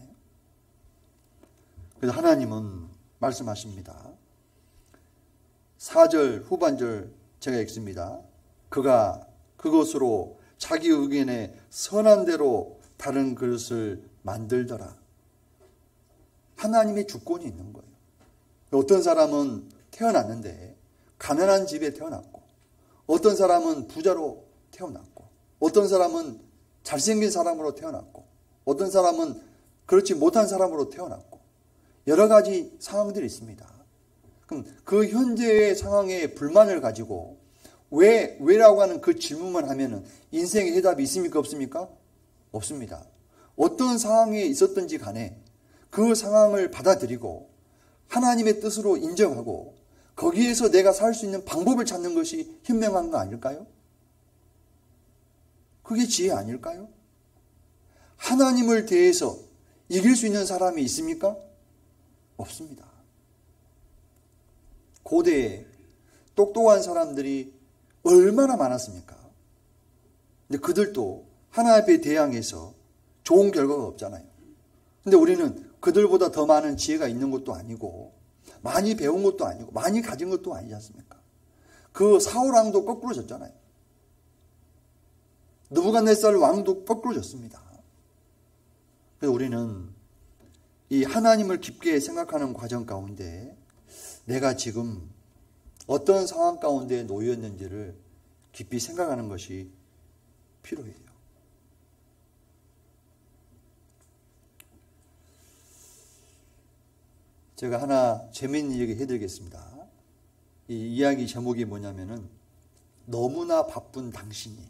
그래서 하나님은 말씀하십니다. 사 절 후반절 제가 읽습니다. 그가 그것으로 자기 의견에 선한 대로 다른 그릇을 만들더라. 하나님의 주권이 있는 거예요. 어떤 사람은 태어났는데 가난한 집에 태어났고, 어떤 사람은 부자로 태어났고, 어떤 사람은 잘생긴 사람으로 태어났고, 어떤 사람은 그렇지 못한 사람으로 태어났고, 여러 가지 상황들이 있습니다. 그럼 그 현재의 상황에 불만을 가지고 왜, 왜라고 하는 그 질문만 하면은 인생의 해답이 있습니까? 없습니까? 없습니다. 어떤 상황에 있었든지 간에 그 상황을 받아들이고 하나님의 뜻으로 인정하고 거기에서 내가 살 수 있는 방법을 찾는 것이 현명한 거 아닐까요? 그게 지혜 아닐까요? 하나님을 대해서 이길 수 있는 사람이 있습니까? 없습니다. 고대에 똑똑한 사람들이 얼마나 많았습니까? 근데 그들도 하나님 앞에 대항해서 좋은 결과가 없잖아요. 근데 우리는 그들보다 더 많은 지혜가 있는 것도 아니고 많이 배운 것도 아니고 많이 가진 것도 아니지 않습니까? 그 사울 왕도 거꾸로 졌잖아요. 느부갓네살 왕도 거꾸로 졌습니다. 그래서 우리는 이 하나님을 깊게 생각하는 과정 가운데 내가 지금 어떤 상황 가운데 놓였는지를 깊이 생각하는 것이 필요해요. 제가 하나 재미있는 얘기 해드리겠습니다. 이 이야기 제목이 뭐냐면은 너무나 바쁜 당신이에요.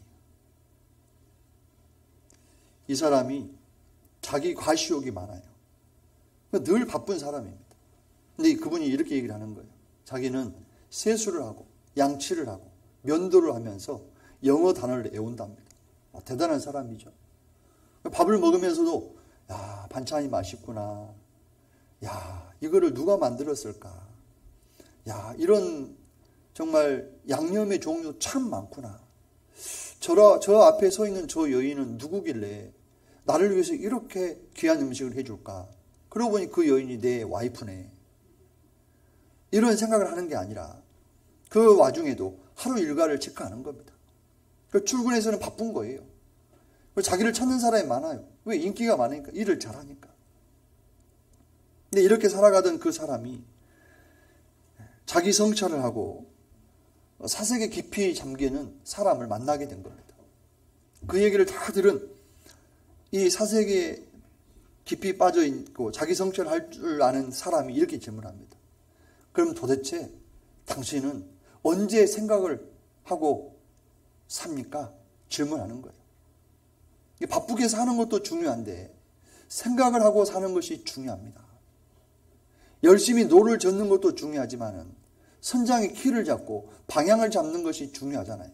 이 사람이 자기 과시욕이 많아요. 늘 바쁜 사람입니다. 근데 그분이 이렇게 얘기를 하는 거예요. 자기는 세수를 하고 양치를 하고 면도를 하면서 영어 단어를 외운답니다. 어, 대단한 사람이죠. 밥을 먹으면서도 야, 반찬이 맛있구나. 야, 이거를 누가 만들었을까? 야, 이런 정말 양념의 종류 참 많구나. 저, 저 앞에 서 있는 저 여인은 누구길래 나를 위해서 이렇게 귀한 음식을 해줄까? 그러고 보니 그 여인이 내 와이프네. 이런 생각을 하는 게 아니라 그 와중에도 하루 일과를 체크하는 겁니다. 출근해서는 바쁜 거예요. 자기를 찾는 사람이 많아요. 왜? 인기가 많으니까. 일을 잘하니까. 근데 이렇게 살아가던 그 사람이 자기 성찰을 하고 사색에 깊이 잠기는 사람을 만나게 된 겁니다. 그 얘기를 다 들은 이 사색에 깊이 빠져 있고 자기 성찰을 할 줄 아는 사람이 이렇게 질문합니다. 그럼 도대체 당신은 언제 생각을 하고 삽니까? 질문하는 거예요. 바쁘게 사는 것도 중요한데 생각을 하고 사는 것이 중요합니다. 열심히 노를 젓는 것도 중요하지만 선장의 키를 잡고 방향을 잡는 것이 중요하잖아요.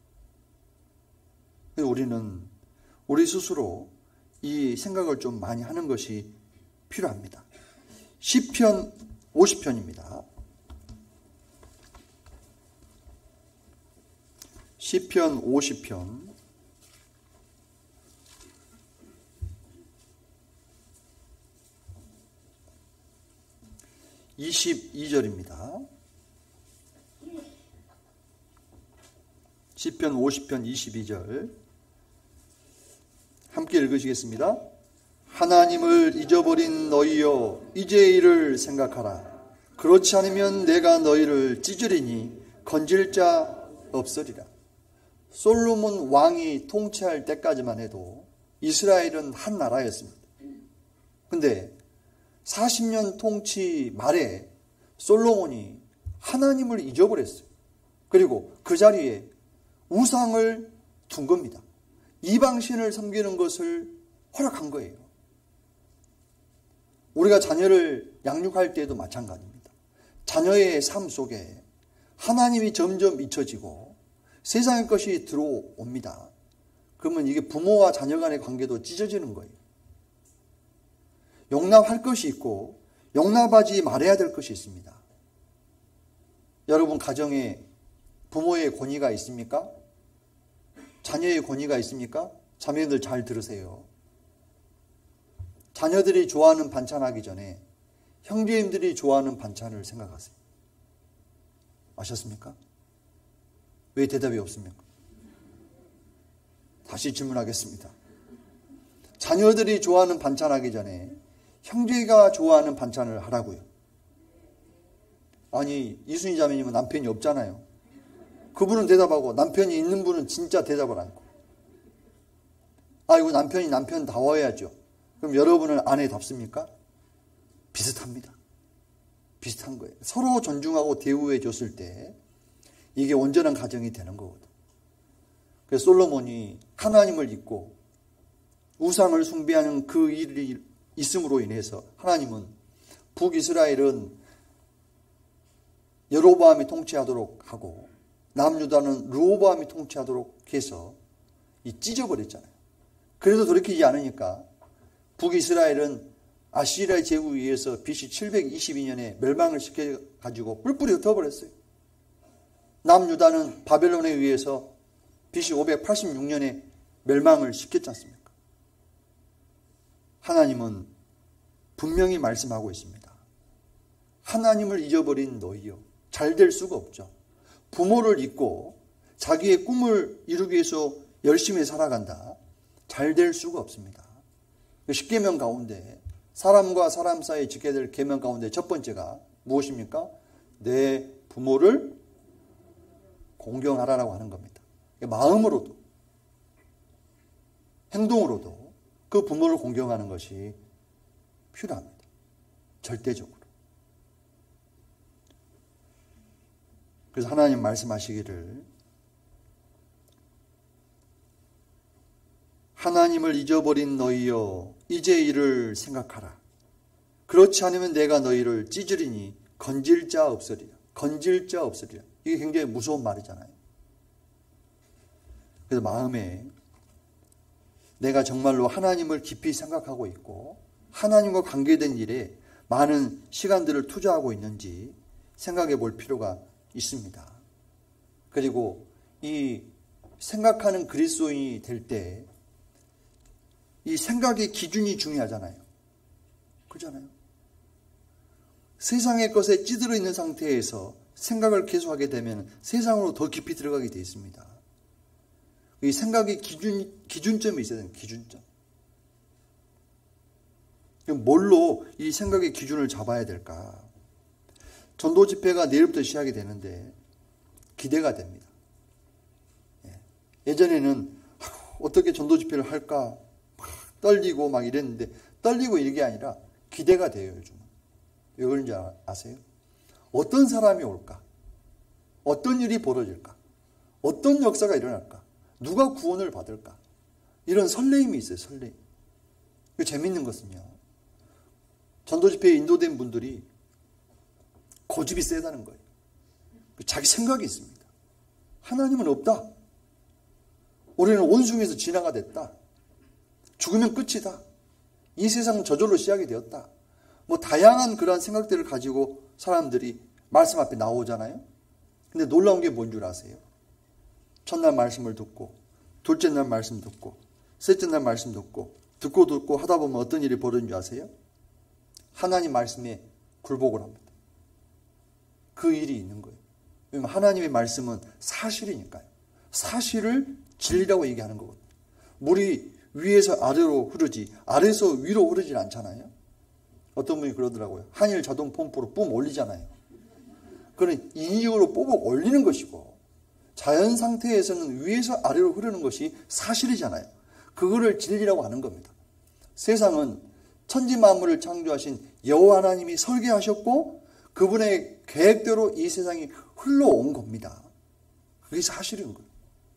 우리는 우리 스스로 이 생각을 좀 많이 하는 것이 필요합니다. 시편 오십 편입니다. 시편 오십 편 이십이 절입니다. 시편 오십 편 이십이 절 함께 읽으시겠습니다. 하나님을 잊어버린 너희여 이제 이를 생각하라. 그렇지 않으면 내가 너희를 찢으리니 건질 자 없으리라. 솔로몬 왕이 통치할 때까지만 해도 이스라엘은 한 나라였습니다. 근데 사십 년 통치 말에 솔로몬이 하나님을 잊어버렸어요. 그리고 그 자리에 우상을 둔 겁니다. 이방신을 섬기는 것을 허락한 거예요. 우리가 자녀를 양육할 때도 마찬가지입니다. 자녀의 삶 속에 하나님이 점점 잊혀지고 세상의 것이 들어옵니다. 그러면 이게 부모와 자녀 간의 관계도 찢어지는 거예요. 용납할 것이 있고 용납하지 말아야 될 것이 있습니다. 여러분 가정에 부모의 권위가 있습니까? 자녀의 권위가 있습니까? 자매들 잘 들으세요. 자녀들이 좋아하는 반찬 하기 전에 형제님들이 좋아하는 반찬을 생각하세요. 아셨습니까? 왜 대답이 없습니까? 다시 질문하겠습니다. 자녀들이 좋아하는 반찬 하기 전에 형제가 좋아하는 반찬을 하라고요. 아니 이순희 자매님은 남편이 없잖아요. 그분은 대답하고 남편이 있는 분은 진짜 대답을 않고. 아이고 남편이 남편다워야죠. 그럼 여러분은 아내답습니까? 비슷합니다. 비슷한 거예요. 서로 존중하고 대우해 줬을 때 이게 온전한 가정이 되는 거거든. 그래서 솔로몬이 하나님을 잊고 우상을 숭배하는 그 일이 있음으로 인해서 하나님은 북이스라엘은 여로보암이 통치하도록 하고 남유다는 르호보암이 통치하도록 해서 이 찢어버렸잖아요. 그래도 돌이키지 않으니까 북이스라엘은 아시리아의 제국에 의해서 비씨 칠백이십이 년에 멸망을 시켜가지고 뿔뿔이 흩어버렸어요. 남유다는 바벨론에 의해서 비씨 오백팔십육 년에 멸망을 시켰지 않습니까? 하나님은 분명히 말씀하고 있습니다. 하나님을 잊어버린 너희요. 잘 될 수가 없죠. 부모를 잊고 자기의 꿈을 이루기 위해서 열심히 살아간다. 잘 될 수가 없습니다. 십계명 가운데 사람과 사람 사이에 지켜야 될 계명 가운데 첫 번째가 무엇입니까? 내 부모를 공경하라라고 하는 겁니다. 마음으로도 행동으로도 그 부모를 공경하는 것이 필요합니다. 절대적으로. 그래서 하나님 말씀하시기를 하나님을 잊어버린 너희여 이제 이를 생각하라. 그렇지 않으면 내가 너희를 찢으리니 건질 자 없으리라. 건질 자 없으리라. 이게 굉장히 무서운 말이잖아요. 그래서 마음에 내가 정말로 하나님을 깊이 생각하고 있고 하나님과 관계된 일에 많은 시간들을 투자하고 있는지 생각해 볼 필요가 있습니다. 그리고 이 생각하는 그리스도인이 될 때 이 생각의 기준이 중요하잖아요. 그렇잖아요. 세상의 것에 찌들어 있는 상태에서 생각을 계속하게 되면 세상으로 더 깊이 들어가게 되어 있습니다. 이 생각의 기준, 기준점이 있어야 돼요. 기준점. 뭘로 이 생각의 기준을 잡아야 될까? 전도 집회가 내일부터 시작이 되는데 기대가 됩니다. 예전에는 어떻게 전도 집회를 할까 막 떨리고 막 이랬는데 떨리고 이게 아니라 기대가 돼요. 요즘은. 왜 그런지 아세요? 어떤 사람이 올까? 어떤 일이 벌어질까? 어떤 역사가 일어날까? 누가 구원을 받을까? 이런 설레임이 있어요. 설레임. 재밌는 것은요. 전도 집회에 인도된 분들이 고집이 세다는 거예요. 자기 생각이 있습니다. 하나님은 없다. 우리는 원숭이에서 진화가 됐다. 죽으면 끝이다. 이 세상은 저절로 시작이 되었다. 뭐 다양한 그런 생각들을 가지고 사람들이 말씀 앞에 나오잖아요. 근데 놀라운 게 뭔 줄 아세요? 첫날 말씀을 듣고 둘째 날 말씀 듣고 셋째 날 말씀 듣고 듣고 듣고 하다 보면 어떤 일이 벌어진 줄 아세요? 하나님 말씀에 굴복을 합니다. 그 일이 있는 거예요. 왜냐하면 하나님의 말씀은 사실이니까요. 사실을 진리라고 얘기하는 거거든요. 물이 위에서 아래로 흐르지 아래에서 위로 흐르질 않잖아요. 어떤 분이 그러더라고요. 한일 자동 펌프로 뿜 올리잖아요. 그건 인력으로 뽑아 올리는 것이고 자연 상태에서는 위에서 아래로 흐르는 것이 사실이잖아요. 그거를 진리라고 하는 겁니다. 세상은 천지 만물을 창조하신 여호와 하나님이 설계하셨고 그분의 계획대로 이 세상이 흘러온 겁니다. 그게 사실인 거예요.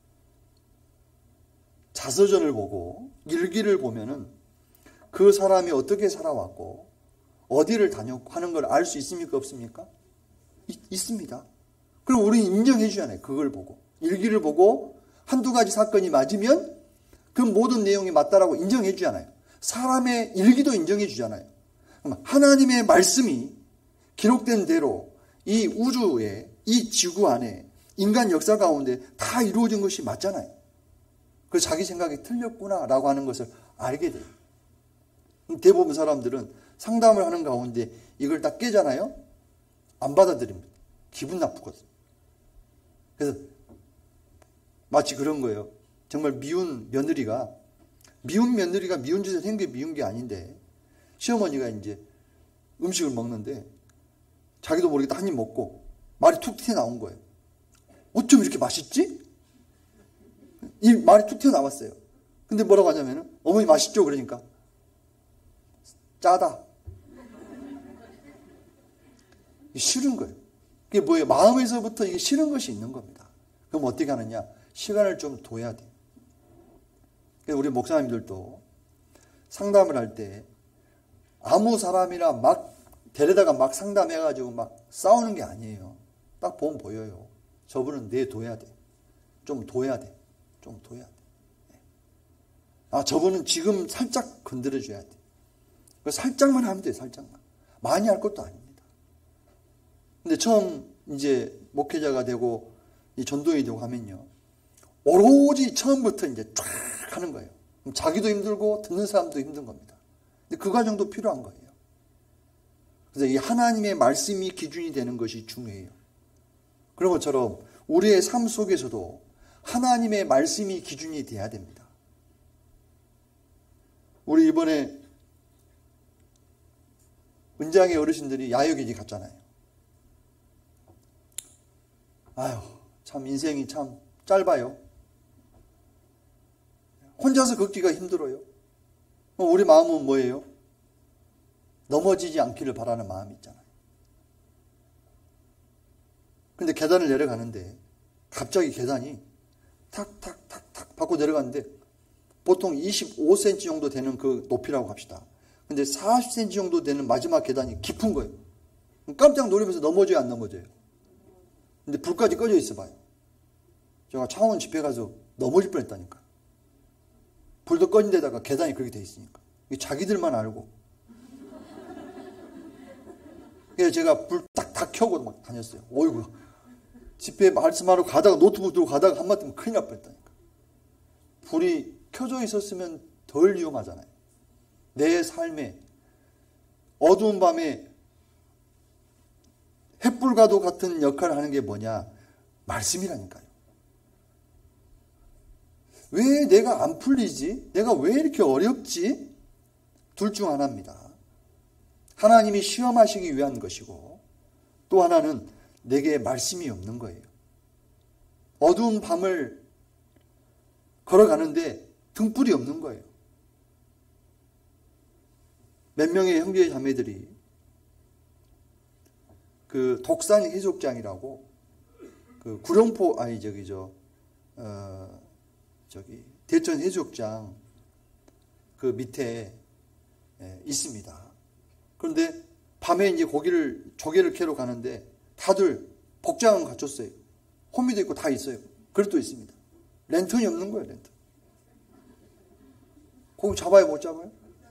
자서전을 보고 일기를 보면은 그 사람이 어떻게 살아왔고 어디를 다녔고 하는 걸 알 수 있습니까? 없습니까? 있, 있습니다. 그럼 우리는 인정해 주잖아요. 그걸 보고. 일기를 보고 한두 가지 사건이 맞으면 그 모든 내용이 맞다라고 인정해 주잖아요. 사람의 일기도 인정해 주잖아요. 하나님의 말씀이 기록된 대로 이 우주에 이 지구 안에 인간 역사 가운데 다 이루어진 것이 맞잖아요. 그래서 자기 생각이 틀렸구나라고 하는 것을 알게 돼요. 대부분 사람들은 상담을 하는 가운데 이걸 딱 깨잖아요. 안 받아들입니다. 기분 나쁘거든요. 그래서 마치 그런 거예요. 정말 미운 며느리가 미운 며느리가 미운 짓을 한 게 미운 게 아닌데 시어머니가 이제 음식을 먹는데 자기도 모르게 한 입 먹고 말이 툭 튀어나온 거예요. 어쩜 이렇게 맛있지? 이 말이 툭 튀어나왔어요. 근데 뭐라고 하냐면은 어머니 맛있죠? 그러니까 짜다. 싫은 거예요. 그게 뭐예요? 마음에서부터 이게 싫은 것이 있는 겁니다. 그럼 어떻게 하느냐? 시간을 좀 둬야 돼요. 우리 목사님들도 상담을 할 때 아무 사람이나 막 데려다가 막 상담해가지고 막 싸우는 게 아니에요. 딱 보면 보여요. 저분은 내둬야 돼. 좀 둬야 돼. 좀 둬야 돼. 아, 저분은 지금 살짝 건드려줘야 돼. 살짝만 하면 돼요. 살짝만. 많이 할 것도 아닙니다. 근데 처음 이제 목회자가 되고 이 전도인이 되고 하면요. 오로지 처음부터 이제 쫙 하는 거예요. 자기도 힘들고 듣는 사람도 힘든 겁니다. 근데 그 과정도 필요한 거예요. 그래서 이 하나님의 말씀이 기준이 되는 것이 중요해요. 그런 것처럼 우리의 삶 속에서도 하나님의 말씀이 기준이 돼야 됩니다. 우리 이번에 은장의 어르신들이 야유기지 갔잖아요. 아유, 참 인생이 참 짧아요. 혼자서 걷기가 힘들어요. 우리 마음은 뭐예요? 넘어지지 않기를 바라는 마음이 있잖아요. 근데 계단을 내려가는데 갑자기 계단이 탁탁탁탁 밟고 내려가는데 보통 이십오 센티미터 정도 되는 그 높이라고 합시다. 근데 사십 센티미터 정도 되는 마지막 계단이 깊은 거예요. 깜짝 놀라면서 넘어져요, 안 넘어져요? 근데 불까지 꺼져 있어 봐요. 제가 창원 집회 가서 넘어질 뻔했다니까. 불도 꺼진 데다가 계단이 그렇게 돼 있으니까. 자기들만 알고. 그래서 제가 불 딱 다 켜고 막 다녔어요. 어이구. 집회 말씀하러 가다가 노트북 들고 가다가 한마디면 큰일 날 뻔했다니까. 불이 켜져 있었으면 덜 위험하잖아요. 내 삶에 어두운 밤에 햇불과도 같은 역할을 하는 게 뭐냐? 말씀이라니까요. 왜 내가 안 풀리지? 내가 왜 이렇게 어렵지? 둘 중 하나입니다. 하나님이 시험하시기 위한 것이고 또 하나는 내게 말씀이 없는 거예요. 어두운 밤을 걸어가는데 등불이 없는 거예요. 몇 명의 형제 자매들이 그 독산 해수욕장이라고 그 구룡포 아니 저기 저 어 저기 대천 해수욕장 그 밑에 예, 있습니다. 그런데 밤에 이제 고기를 조개를 캐러 가는데 다들 복장은 갖췄어요. 호미도 있고 다 있어요. 그릇도 있습니다. 랜턴이 없는 거예요. 랜턴. 고기 잡아야 못 잡아요?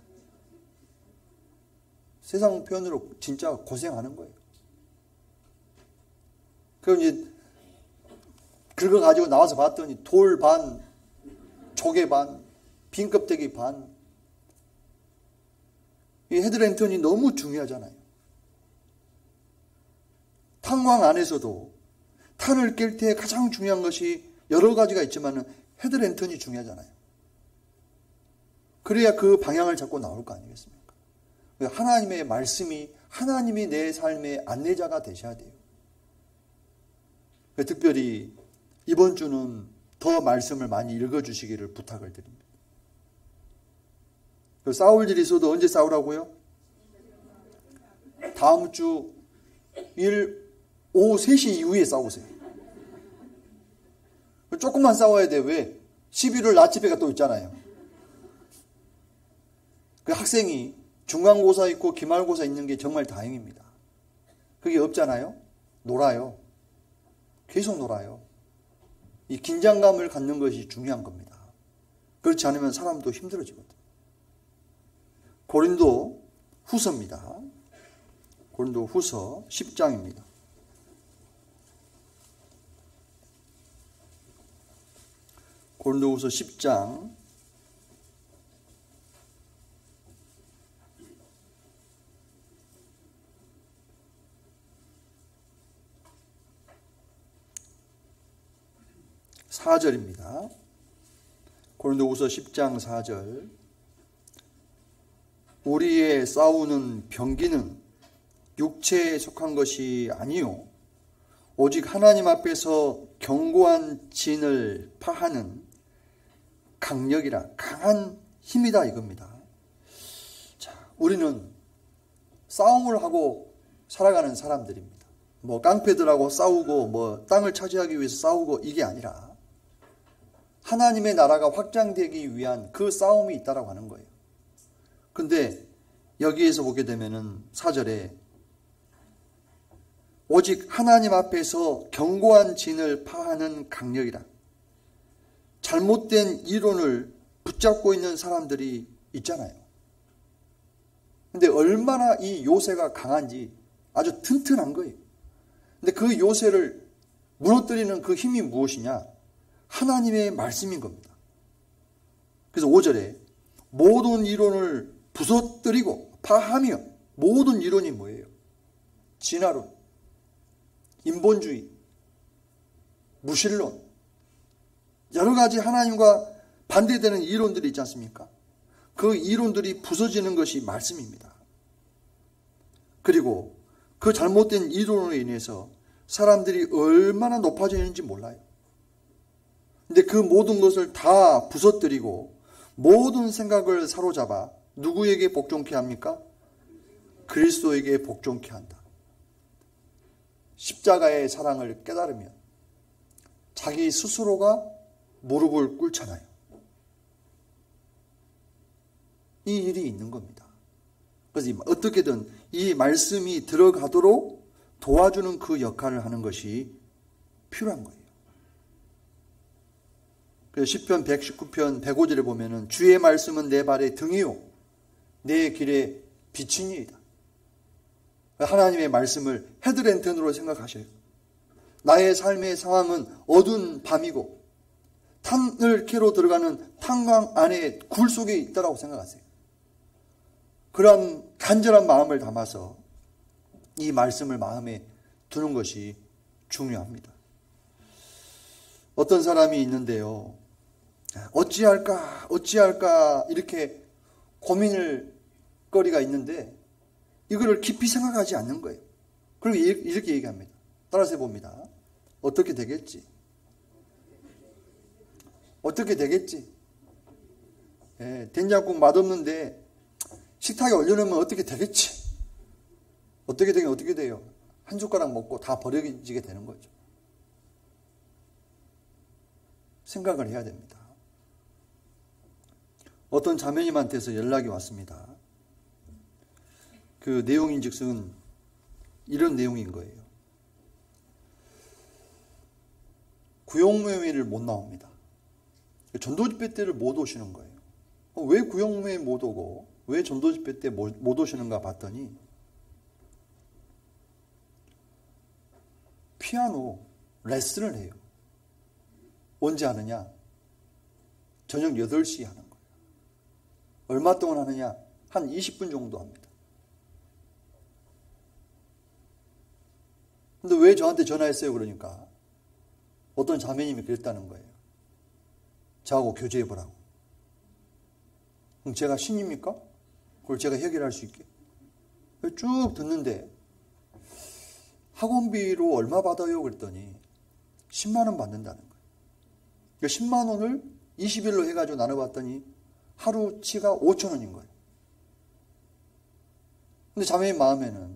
세상 표현으로 진짜 고생하는 거예요. 그럼 이제 그거 가지고 나와서 봤더니 돌 반, 조개 반, 빈 껍데기 반. 이 헤드랜턴이 너무 중요하잖아요. 탄광 안에서도 탄을 깰 때 가장 중요한 것이 여러 가지가 있지만 헤드랜턴이 중요하잖아요. 그래야 그 방향을 잡고 나올 거 아니겠습니까? 하나님의 말씀이 하나님이 내 삶의 안내자가 되셔야 돼요. 특별히 이번 주는 더 말씀을 많이 읽어주시기를 부탁을 드립니다. 싸울 일이 있어도 언제 싸우라고요? 다음 주 일 오후 세 시 이후에 싸우세요. 조금만 싸워야 돼. 왜? 십일월 나치배가 또 있잖아요. 그 학생이 중간고사 있고 기말고사 있는 게 정말 다행입니다. 그게 없잖아요. 놀아요. 계속 놀아요. 이 긴장감을 갖는 것이 중요한 겁니다. 그렇지 않으면 사람도 힘들어지거든요. 고린도 후서입니다. 고린도 후서 십 장입니다. 고린도 후서 십 장 사 절입니다. 고린도후서 십 장 사 절. 우리의 싸우는 병기는 육체에 속한 것이 아니요 오직 하나님 앞에서 견고한 진을 파하는 강력이라 강한 힘이다 이겁니다. 자, 우리는 싸움을 하고 살아가는 사람들입니다. 뭐 깡패들하고 싸우고 뭐 땅을 차지하기 위해서 싸우고 이게 아니라 하나님의 나라가 확장되기 위한 그 싸움이 있다라고 하는 거예요. 근데 여기에서 보게 되면은 사 절에 오직 하나님 앞에서 견고한 진을 파하는 강력이라. 잘못된 이론을 붙잡고 있는 사람들이 있잖아요. 근데 얼마나 이 요새가 강한지 아주 튼튼한 거예요. 근데 그 요새를 무너뜨리는 그 힘이 무엇이냐? 하나님의 말씀인 겁니다. 그래서 오 절에 모든 이론을 부서뜨리고 파하며, 모든 이론이 뭐예요? 진화론, 인본주의, 무신론, 여러 가지 하나님과 반대되는 이론들이 있지 않습니까? 그 이론들이 부서지는 것이 말씀입니다. 그리고 그 잘못된 이론으로 인해서 사람들이 얼마나 높아져 있는지 몰라요. 근데 그 모든 것을 다 부서뜨리고 모든 생각을 사로잡아 누구에게 복종케 합니까? 그리스도에게 복종케 한다. 십자가의 사랑을 깨달으면 자기 스스로가 무릎을 꿇잖아요. 이 일이 있는 겁니다. 그래서 어떻게든 이 말씀이 들어가도록 도와주는 그 역할을 하는 것이 필요한 거예요. 그래서 시편 백십구 편 백오 절에 보면은 주의 말씀은 내 발의 등이요 내 길에 빛이니이다. 하나님의 말씀을 헤드랜턴으로 생각하셔요. 나의 삶의 상황은 어두운 밤이고 탄을 캐러 들어가는 탄광 안에 굴 속에 있다라고 생각하세요. 그러한 간절한 마음을 담아서 이 말씀을 마음에 두는 것이 중요합니다. 어떤 사람이 있는데요. 어찌할까 어찌할까 이렇게 고민을 거리가 있는데 이거를 깊이 생각하지 않는 거예요. 그리고 이렇게 얘기합니다. 따라서 해봅니다. 어떻게 되겠지? 어떻게 되겠지? 예, 된장국 맛없는데 식탁에 올려놓으면 어떻게 되겠지? 어떻게 되긴 어떻게 돼요? 한 숟가락 먹고 다 버려지게 되는 거죠. 생각을 해야 됩니다. 어떤 자매님한테서 연락이 왔습니다. 그 내용인즉슨 이런 내용인 거예요. 구역모임을 못 나옵니다. 전도집회 때를 못 오시는 거예요. 왜 구역모임 못 오고 왜 전도집회 때 못 오시는가 봤더니 피아노 레슨을 해요. 언제 하느냐? 저녁 여덟 시에 하는 거예요. 얼마 동안 하느냐? 한 이십 분 정도 합니다. 근데 왜 저한테 전화했어요? 그러니까 어떤 자매님이 그랬다는 거예요. 저하고 교제해보라고. 그럼 제가 신입니까? 그걸 제가 해결할 수 있게? 쭉 듣는데 학원비로 얼마 받아요? 그랬더니 십만 원 받는다는 거예요. 십만 원을 이십 일로 해가지고 나눠봤더니 하루치가 오천 원인 거예요. 근데 자매의 마음에는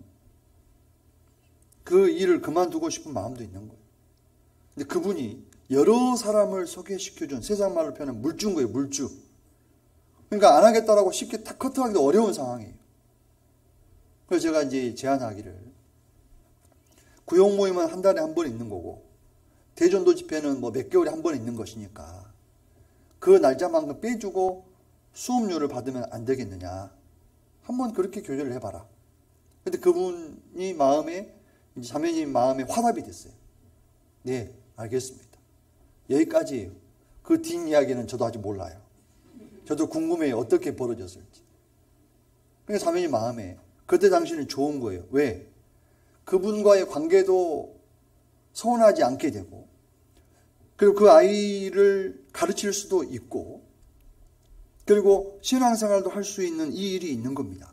그 일을 그만두고 싶은 마음도 있는 거예요. 근데 그분이 여러 사람을 소개시켜준, 세상 말로 표현하면 물주인 거예요. 물주. 그러니까 안 하겠다라고 쉽게 탁 커트하기도 어려운 상황이에요. 그래서 제가 이제 제안하기를 구역 모임은 한 달에 한 번 있는 거고 대전도 집회는 뭐 몇 개월에 한 번 있는 것이니까 그 날짜만큼 빼주고 수업료를 받으면 안 되겠느냐. 한번 그렇게 교제를 해봐라. 근데 그분이 마음에, 이제 자매님 마음에 화답이 됐어요. 네, 알겠습니다. 여기까지예요. 그 뒷이야기는 저도 아직 몰라요. 저도 궁금해요. 어떻게 벌어졌을지. 그러니까 자매님 마음에 그때 당시는 좋은 거예요. 왜? 그분과의 관계도 서운하지 않게 되고 그리고 그 아이를 가르칠 수도 있고 그리고 신앙생활도 할 수 있는 이 일이 있는 겁니다.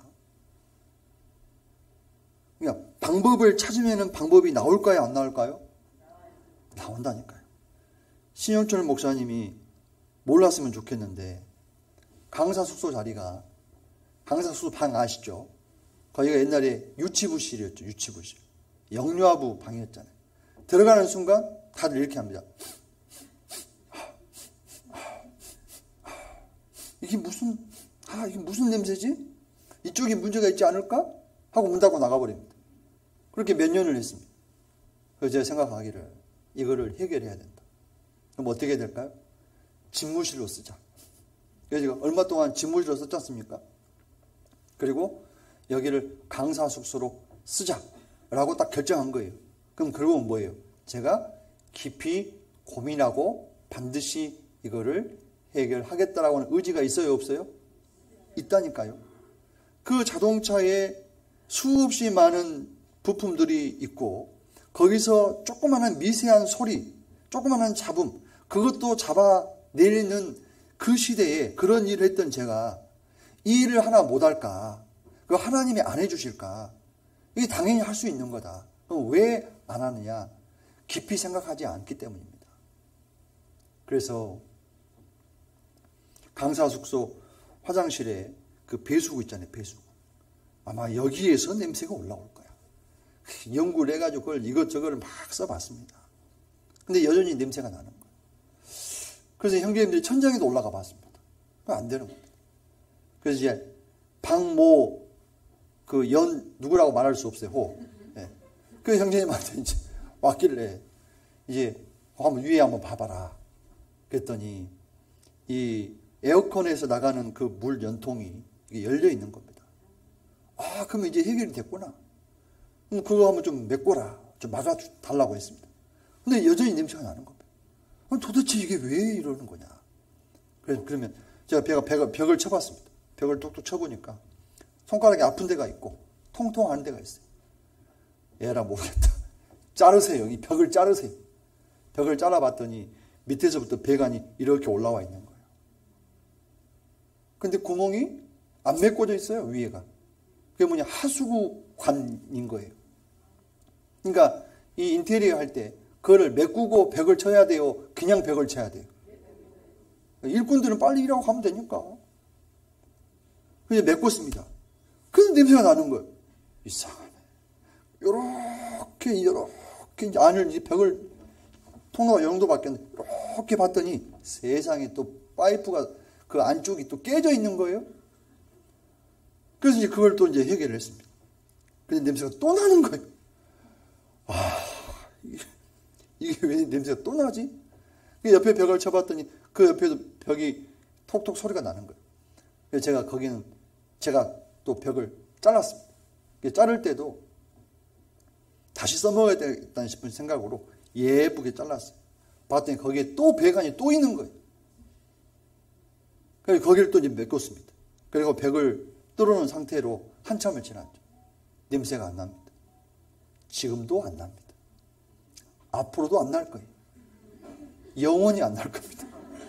그러니까 방법을 찾으면 방법이 나올까요? 안 나올까요? 나온다니까요. 신영철 목사님이 몰랐으면 좋겠는데 강사 숙소 자리가 강사 숙소 방 아시죠? 거기가 옛날에 유치부실이었죠. 유치부실. 영유아부 방이었잖아요. 들어가는 순간 다들 이렇게 합니다. 이게 무슨 아 이게 무슨 냄새지? 이쪽에 문제가 있지 않을까? 하고 문 닫고 나가버립니다. 그렇게 몇 년을 했습니다. 그래서 제가 생각하기를 이거를 해결해야 된다. 그럼 어떻게 해야 될까요? 집무실로 쓰자. 그래서 제가 얼마 동안 집무실로 썼지 않습니까? 그리고 여기를 강사 숙소로 쓰자라고 딱 결정한 거예요. 그럼 결국은 뭐예요? 제가 깊이 고민하고 반드시 이거를 해결하겠다라고 하는 의지가 있어요? 없어요? 있다니까요. 그 자동차에 수없이 많은 부품들이 있고 거기서 조그마한 미세한 소리, 조그마한 잡음 그것도 잡아내리는 그 시대에 그런 일을 했던 제가 이 일을 하나 못할까? 그거 하나님이 안 해주실까? 이게 당연히 할 수 있는 거다. 그럼 왜 안 하느냐? 깊이 생각하지 않기 때문입니다. 그래서 강사 숙소 화장실에 그 배수구 있잖아요. 배수구. 아마 여기에서 냄새가 올라올 거야. 연구를 해가지고 그걸 이것저것을 막 써봤습니다. 근데 여전히 냄새가 나는 거예요. 그래서 형제님들이 천장에도 올라가 봤습니다. 그거 안 되는 겁니다. 그래서 이제 방모 그 연 누구라고 말할 수 없어요. 호. 네. 그 형제님한테 이제 왔길래 이제 한번 위에 한번 봐봐라. 그랬더니 이 에어컨에서 나가는 그 물 연통이 이게 열려 있는 겁니다. 아, 그러면 이제 해결이 됐구나. 그럼 그거 한번 좀 메꿔라. 좀 막아달라고 했습니다. 근데 여전히 냄새가 나는 겁니다. 도대체 이게 왜 이러는 거냐. 그러면 제가 벽, 벽을, 벽을 쳐봤습니다. 벽을 뚝뚝 쳐보니까 손가락이 아픈 데가 있고 통통한 데가 있어요. 에라 모르겠다. 자르세요. 이 벽을 자르세요. 벽을 잘라봤더니 밑에서부터 배관이 이렇게 올라와 있는 거예요. 근데 구멍이 안 메꿔져 있어요. 위에가. 그게 뭐냐, 하수구관인 거예요. 그러니까 이 인테리어 할 때 그거를 메꾸고 벽을 쳐야 돼요? 그냥 벽을 쳐야 돼요? 일꾼들은 빨리 일하고 가면 되니까. 그래서 메꿨습니다. 그래서 냄새가 나는 거예요. 이상하네. 요렇게, 요렇게, 이제 안을, 이제 벽을, 통로가 이 정도밖에 안 돼. 이렇게 봤더니 세상에 또 파이프가 그 안쪽이 또 깨져 있는 거예요. 그래서 이제 그걸 또 이제 해결을 했습니다. 근데 냄새가 또 나는 거예요. 아, 이게, 이게 왜 냄새가 또 나지? 옆에 벽을 쳐봤더니 그 옆에도 벽이 톡톡 소리가 나는 거예요. 그래서 제가 거기는 제가 또 벽을 잘랐습니다. 자를 때도 다시 써먹어야 되겠다 싶은 생각으로 예쁘게 잘랐어요. 봤더니 거기에 또 배관이 또 있는 거예요. 그래서 거기를 또 이제 메꿨습니다. 그리고 벽을 뚫어놓은 상태로 한참을 지났죠. 냄새가 안 납니다. 지금도 안 납니다. 앞으로도 안 날 거예요. 영원히 안 날 겁니다.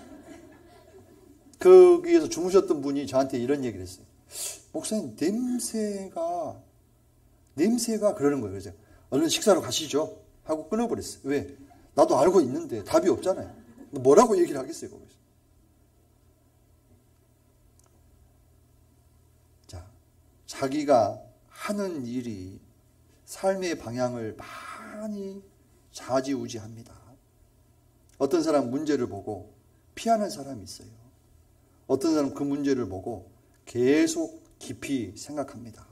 거기에서 주무셨던 분이 저한테 이런 얘기를 했어요. 목사님, 냄새가, 냄새가 그러는 거예요. 그래서 얼른 식사로 가시죠 하고 끊어버렸어요. 왜? 나도 알고 있는데 답이 없잖아요. 뭐라고 얘기를 하겠어요, 거기서. 자, 자기가 하는 일이 삶의 방향을 많이 좌지우지합니다. 어떤 사람 문제를 보고 피하는 사람이 있어요. 어떤 사람 그 문제를 보고 계속 깊이 생각합니다.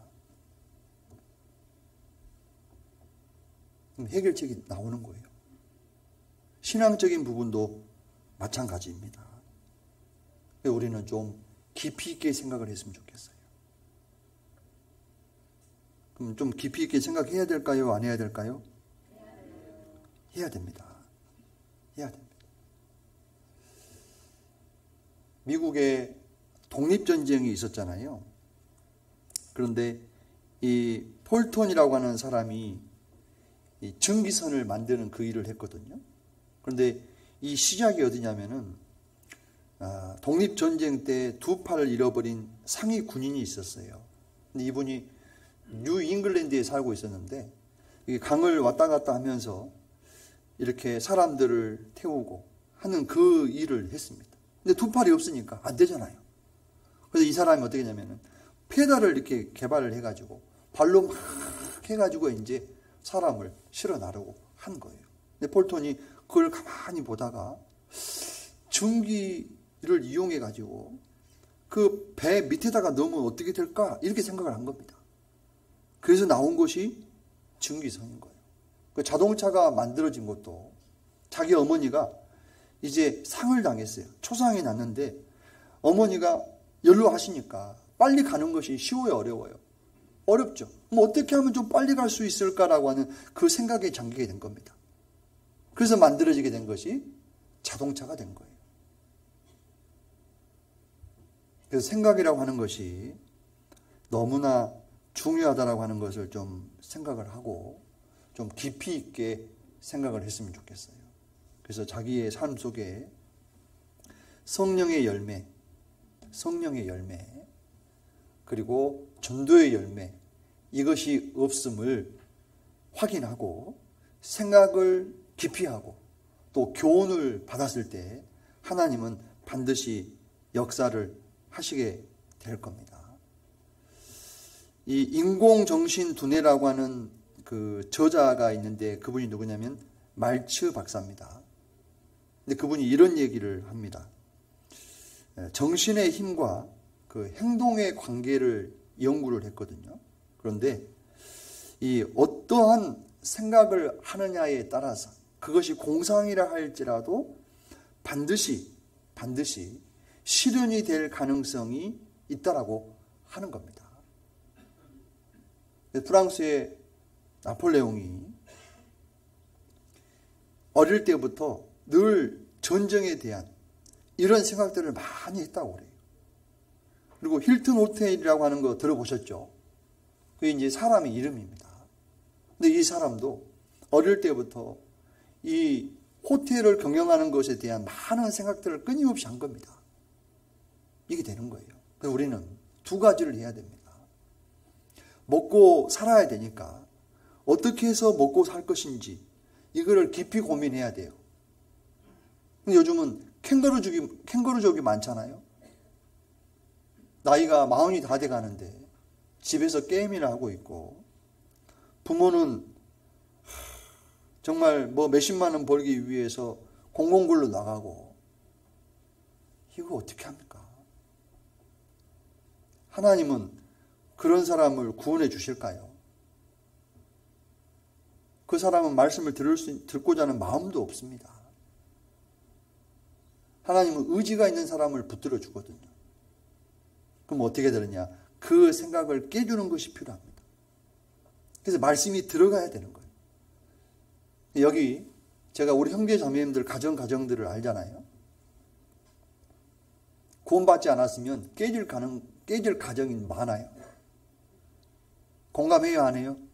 그럼 해결책이 나오는 거예요. 신앙적인 부분도 마찬가지입니다. 우리는 좀 깊이 있게 생각을 했으면 좋겠어요. 그럼 좀 깊이 있게 생각해야 될까요? 안 해야 될까요? 해야 됩니다. 해야 됩니다. 미국에 독립전쟁이 있었잖아요. 그런데 이 폴턴이라고 하는 사람이 이 증기선을 만드는 그 일을 했거든요. 그런데 이 시작이 어디냐면은 아, 독립전쟁 때 두 팔을 잃어버린 상위 군인이 있었어요. 근데 이분이 뉴 잉글랜드에 살고 있었는데 강을 왔다 갔다 하면서 이렇게 사람들을 태우고 하는 그 일을 했습니다. 근데 두 팔이 없으니까 안 되잖아요. 그래서 이 사람이 어떻게 했냐면은 페달을 이렇게 개발을 해가지고 발로 막 해가지고 이제 사람을 실어 나르고 한 거예요. 근데 폴턴이 그걸 가만히 보다가 증기를 이용해가지고 그 배 밑에다가 넣으면 어떻게 될까? 이렇게 생각을 한 겁니다. 그래서 나온 것이 증기선인 거예요. 그 자동차가 만들어진 것도 자기 어머니가 이제 상을 당했어요. 초상이 났는데 어머니가 연로하시니까 빨리 가는 것이 쉬워요, 어려워요? 어렵죠. 뭐 어떻게 하면 좀 빨리 갈 수 있을까라고 하는 그 생각에 잠기게 된 겁니다. 그래서 만들어지게 된 것이 자동차가 된 거예요. 그래서 생각이라고 하는 것이 너무나 중요하다라고 하는 것을 좀 생각을 하고 좀 깊이 있게 생각을 했으면 좋겠어요. 그래서 자기의 삶 속에 성령의 열매, 성령의 열매, 그리고 전도의 열매, 이것이 없음을 확인하고 생각을 깊이 하고 또 교훈을 받았을 때 하나님은 반드시 역사를 하시게 될 겁니다. 이 인공정신 두뇌라고 하는 그 저자가 있는데 그분이 누구냐면 말츠 박사입니다. 근데 그분이 이런 얘기를 합니다. 정신의 힘과 그 행동의 관계를 연구를 했거든요. 그런데 이 어떠한 생각을 하느냐에 따라서 그것이 공상이라 할지라도 반드시 반드시 실현이 될 가능성이 있다라고 하는 겁니다. 프랑스의 나폴레옹이 어릴 때부터 늘 전쟁에 대한 이런 생각들을 많이 했다고 그래요. 그리고 힐튼 호텔이라고 하는 거 들어보셨죠? 그게 이제 사람의 이름입니다. 근데 이 사람도 어릴 때부터 이 호텔을 경영하는 것에 대한 많은 생각들을 끊임없이 한 겁니다. 이게 되는 거예요. 그래서 우리는 두 가지를 해야 됩니다. 먹고 살아야 되니까 어떻게 해서 먹고 살 것인지 이거를 깊이 고민해야 돼요. 근데 요즘은 캥거루족이, 캥거루족이 많잖아요. 나이가 마흔이 다 돼가는데 집에서 게임이나 하고 있고, 부모는 정말 뭐 몇십만 원 벌기 위해서 공공근로 나가고, 이거 어떻게 합니까? 하나님은 그런 사람을 구원해 주실까요? 그 사람은 말씀을 들을 수, 듣고자 하는 마음도 없습니다. 하나님은 의지가 있는 사람을 붙들어 주거든요. 그럼 어떻게 되느냐? 그 생각을 깨주는 것이 필요합니다. 그래서 말씀이 들어가야 되는 거예요. 여기 제가 우리 형제 자매님들 가정 가정들을 알잖아요. 구원받지 않았으면 깨질 가능 깨질 가정이 많아요. 공감해요, 안 해요?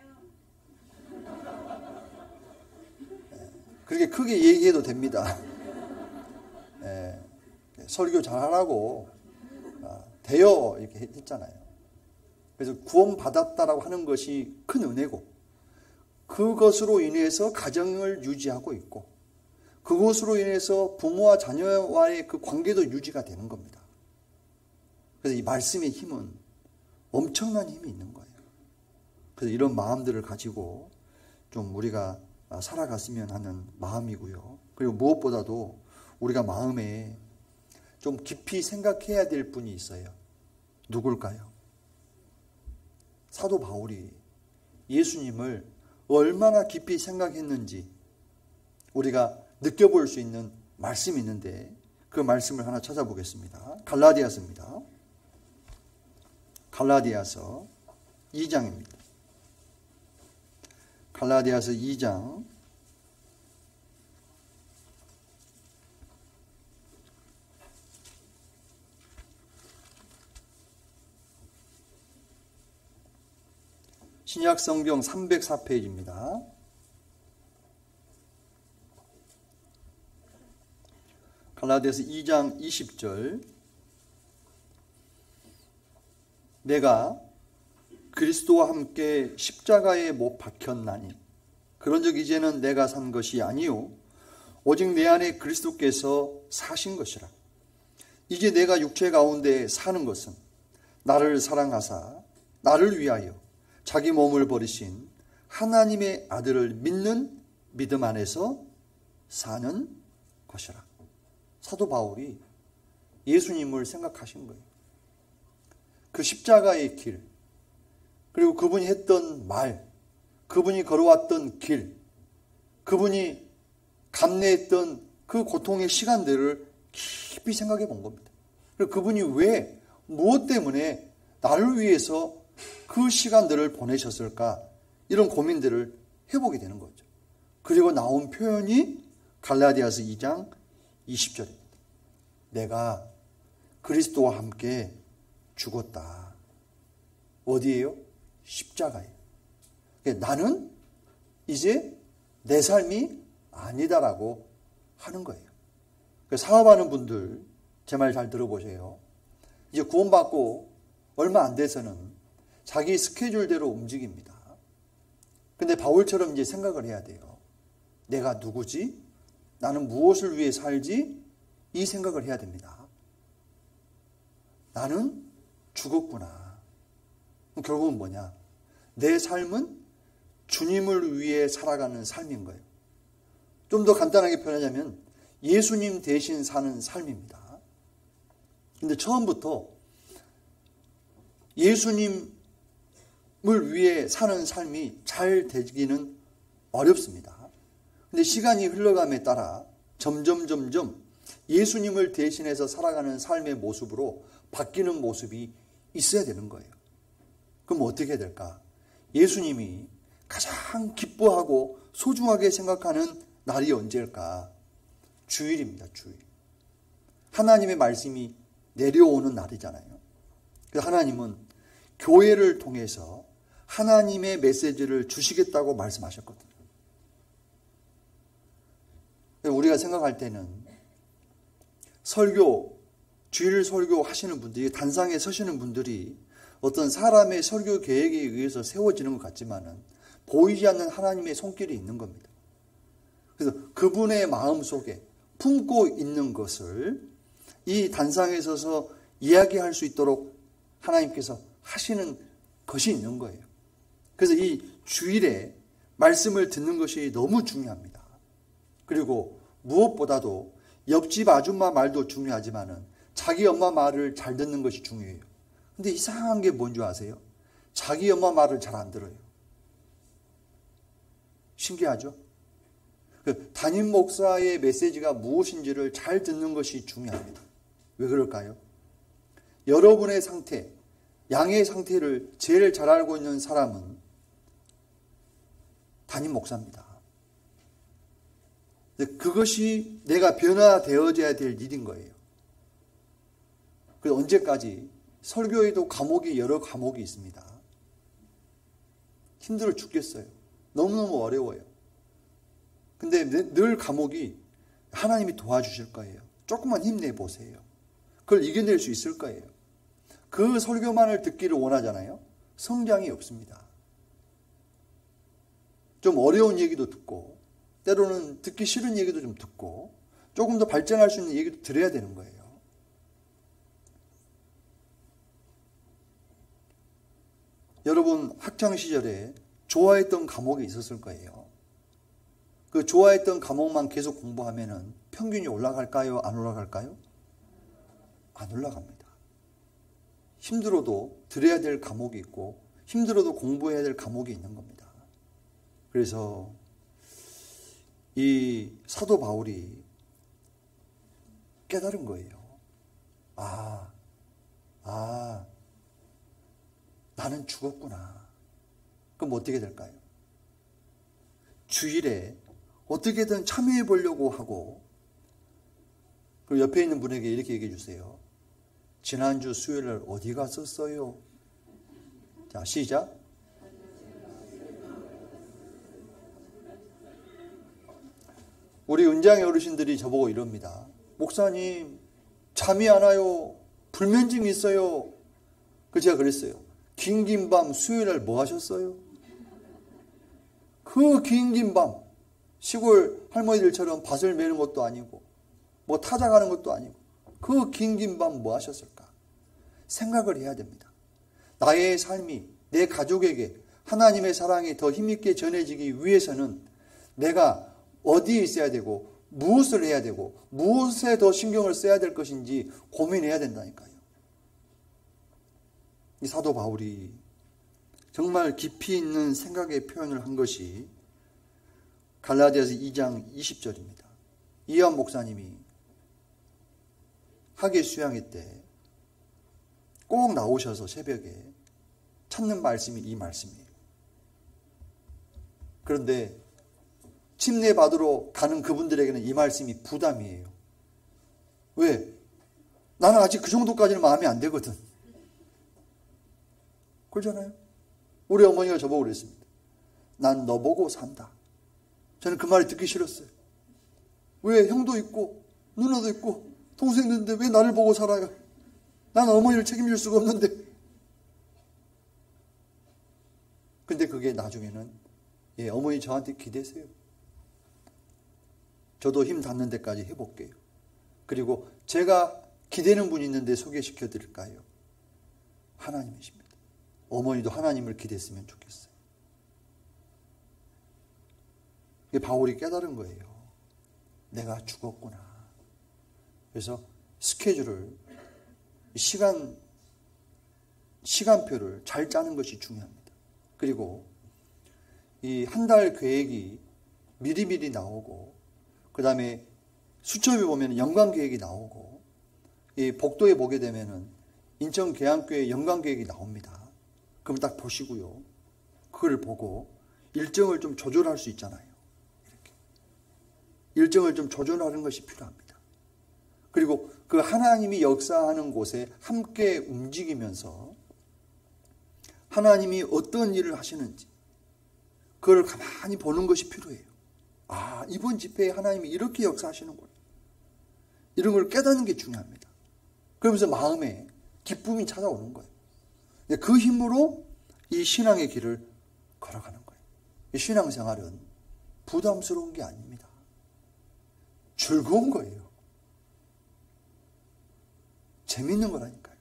그렇게 크게 얘기해도 됩니다. 예, 설교 잘하라고 되어 이렇게 했잖아요. 그래서 구원받았다라고 하는 것이 큰 은혜고, 그것으로 인해서 가정을 유지하고 있고, 그것으로 인해서 부모와 자녀와의 그 관계도 유지가 되는 겁니다. 그래서 이 말씀의 힘은 엄청난 힘이 있는 거예요. 그래서 이런 마음들을 가지고 좀 우리가 살아갔으면 하는 마음이고요. 그리고 무엇보다도 우리가 마음에 좀 깊이 생각해야 될 분이 있어요. 누굴까요? 사도 바울이 예수님을 얼마나 깊이 생각했는지 우리가 느껴볼 수 있는 말씀이 있는데, 그 말씀을 하나 찾아보겠습니다. 갈라디아서입니다. 갈라디아서 이 장입니다. 갈라디아서 이 장 신약성경 삼백사 페이지입니다. 갈라디아서 이 장 이십 절. 내가 그리스도와 함께 십자가에 못 박혔나니 그런즉 이제는 내가 산 것이 아니요 오직 내 안에 그리스도께서 사신 것이라. 이제 내가 육체 가운데 사는 것은 나를 사랑하사 나를 위하여 자기 몸을 버리신 하나님의 아들을 믿는 믿음 안에서 사는 것이라. 사도 바울이 예수님을 생각하신 거예요. 그 십자가의 길, 그리고 그분이 했던 말, 그분이 걸어왔던 길, 그분이 감내했던 그 고통의 시간들을 깊이 생각해 본 겁니다. 그리고 그분이 왜, 무엇 때문에 나를 위해서 그 시간들을 보내셨을까, 이런 고민들을 해보게 되는 거죠. 그리고 나온 표현이 갈라디아서 이 장 이십 절입니다. 내가 그리스도와 함께 죽었다. 어디예요? 십자가예요. 나는 이제 내 삶이 아니다라고 하는 거예요. 사업하는 분들 제 말 잘 들어보세요. 이제 구원받고 얼마 안 돼서는 자기 스케줄대로 움직입니다. 근데 바울처럼 이제 생각을 해야 돼요. 내가 누구지? 나는 무엇을 위해 살지? 이 생각을 해야 됩니다. 나는 죽었구나. 결국은 뭐냐? 내 삶은 주님을 위해 살아가는 삶인 거예요. 좀 더 간단하게 표현하자면 예수님 대신 사는 삶입니다. 근데 처음부터 예수님을 위해 사는 삶이 잘 되기는 어렵습니다. 근데 시간이 흘러감에 따라 점점 점점 예수님을 대신해서 살아가는 삶의 모습으로 바뀌는 모습이 있어야 되는 거예요. 그럼 어떻게 해야 될까? 예수님이 가장 기뻐하고 소중하게 생각하는 날이 언제일까? 주일입니다. 주일. 하나님의 말씀이 내려오는 날이잖아요. 그래서 하나님은 교회를 통해서 하나님의 메시지를 주시겠다고 말씀하셨거든요. 우리가 생각할 때는 설교, 주일 설교 하시는 분들이, 단상에 서시는 분들이 어떤 사람의 설교 계획에 의해서 세워지는 것 같지만은 보이지 않는 하나님의 손길이 있는 겁니다. 그래서 그분의 마음 속에 품고 있는 것을 이 단상에 서서 이야기할 수 있도록 하나님께서 하시는 것이 있는 거예요. 그래서 이 주일에 말씀을 듣는 것이 너무 중요합니다. 그리고 무엇보다도 옆집 아줌마 말도 중요하지만은 자기 엄마 말을 잘 듣는 것이 중요해요. 근데 이상한 게 뭔지 아세요? 자기 엄마 말을 잘 안 들어요. 신기하죠? 그 담임 목사의 메시지가 무엇인지를 잘 듣는 것이 중요합니다. 왜 그럴까요? 여러분의 상태, 양의 상태를 제일 잘 알고 있는 사람은 담임 목사입니다. 그것이 내가 변화되어져야 될 일인 거예요. 그래서 언제까지? 설교에도 과목이 여러 과목이 있습니다. 힘들어 죽겠어요. 너무너무 어려워요. 근데 늘 과목이 하나님이 도와주실 거예요. 조금만 힘내보세요. 그걸 이겨낼 수 있을 거예요. 그 설교만을 듣기를 원하잖아요. 성장이 없습니다. 좀 어려운 얘기도 듣고, 때로는 듣기 싫은 얘기도 좀 듣고, 조금 더 발전할 수 있는 얘기도 들어야 되는 거예요. 여러분 학창시절에 좋아했던 과목이 있었을 거예요. 그 좋아했던 과목만 계속 공부하면은 평균이 올라갈까요? 안 올라갈까요? 안 올라갑니다. 힘들어도 들어야 될 과목이 있고 힘들어도 공부해야 될 과목이 있는 겁니다. 그래서 이 사도 바울이 깨달은 거예요. 아, 아, 나는 죽었구나. 그럼 어떻게 될까요? 주일에 어떻게든 참여해 보려고 하고, 그리고 옆에 있는 분에게 이렇게 얘기해 주세요. 지난주 수요일날 어디 갔었어요? 자, 시작. 우리 은장의 어르신들이 저보고 이럽니다. 목사님, 잠이 안 와요. 불면증이 있어요. 그 제가 그랬어요. 긴 긴 밤 수요일날 뭐 하셨어요? 그 긴 긴 밤 시골 할머니들처럼 밭을 매는 것도 아니고 뭐 타작하는 것도 아니고 그 긴 긴 밤 뭐 하셨을까? 생각을 해야 됩니다. 나의 삶이 내 가족에게 하나님의 사랑이 더 힘있게 전해지기 위해서는 내가 어디에 있어야 되고 무엇을 해야 되고 무엇에 더 신경을 써야 될 것인지 고민해야 된다니까요. 이 사도 바울이 정말 깊이 있는 생각의 표현을 한 것이 갈라디아서 이 장 이십 절입니다. 이한 목사님이 학예 수양회 때 꼭 나오셔서 새벽에 찾는 말씀이 이 말씀이에요. 그런데 침례 받으러 가는 그분들에게는 이 말씀이 부담이에요. 왜? 나는 아직 그 정도까지는 마음에 안 들거든. 그러잖아요. 우리 어머니가 저보고 그랬습니다. 난 너 보고 산다. 저는 그 말이 듣기 싫었어요. 왜? 형도 있고 누나도 있고 동생도 있는데 왜 나를 보고 살아요? 난 어머니를 책임질 수가 없는데. 근데 그게 나중에는 예, 어머니 저한테 기대세요. 저도 힘 닿는 데까지 해볼게요. 그리고 제가 기대는 분이 있는데 소개시켜 드릴까요? 하나님이십니다. 어머니도 하나님을 기대했으면 좋겠어요. 이게 바울이 깨달은 거예요. 내가 죽었구나. 그래서 스케줄을, 시간, 시간표를 잘 짜는 것이 중요합니다. 그리고 이 한 달 계획이 미리미리 나오고, 그 다음에 수첩에 보면 연간 계획이 나오고, 이 복도에 보게 되면은 인천 계양교회 연간 계획이 나옵니다. 그럼 딱 보시고요. 그걸 보고 일정을 좀 조절할 수 있잖아요. 이렇게. 일정을 좀 조절하는 것이 필요합니다. 그리고 그 하나님이 역사하는 곳에 함께 움직이면서 하나님이 어떤 일을 하시는지 그걸 가만히 보는 것이 필요해요. 아, 이번 집회에 하나님이 이렇게 역사하시는구나. 이런 걸 깨닫는 게 중요합니다. 그러면서 마음에 기쁨이 찾아오는 거예요. 그 힘으로 이 신앙의 길을 걸어가는 거예요. 이 신앙생활은 부담스러운 게 아닙니다. 즐거운 거예요. 재밌는 거라니까요.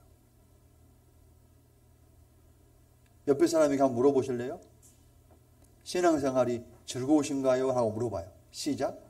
옆에 사람에게 한번 물어보실래요? 신앙생활이 즐거우신가요? 하고 물어봐요. 시작.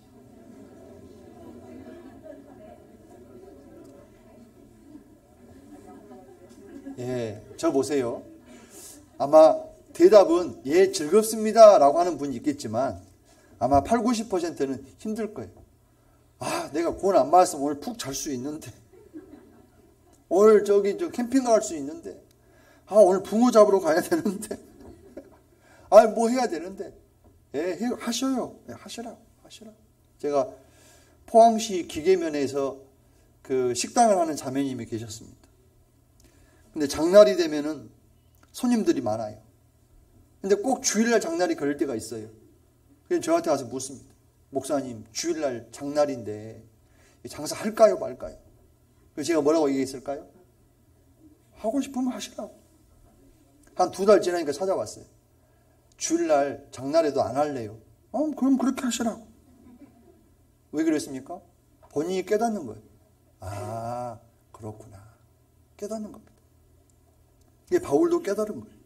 예, 저 보세요. 아마 대답은 예, 즐겁습니다 라고 하는 분이 있겠지만 아마 팔, 구십 퍼센트는 힘들 거예요. 아, 내가 구원 안 받았으면 오늘 푹 잘 수 있는데, 오늘 저기 저 캠핑 갈 수 있는데, 아, 오늘 붕어 잡으러 가야 되는데, 아, 뭐 해야 되는데, 예, 하셔요. 예, 하시라, 하시라. 제가 포항시 기계면에서 그 식당을 하는 자매님이 계셨습니다. 근데 장날이 되면은 손님들이 많아요. 근데 꼭 주일날 장날이 걸릴 때가 있어요. 그래서 저한테 와서 묻습니다. 목사님, 주일날 장날인데 장사할까요, 말까요? 그래서 제가 뭐라고 얘기했을까요? 하고 싶으면 하시라고. 한 두 달 지나니까 찾아왔어요. 주일날 장날에도 안 할래요. 어, 그럼 그렇게 하시라고. 왜 그랬습니까? 본인이 깨닫는 거예요. 아, 그렇구나. 깨닫는 겁니다. 이게 바울도 깨달은 거예요.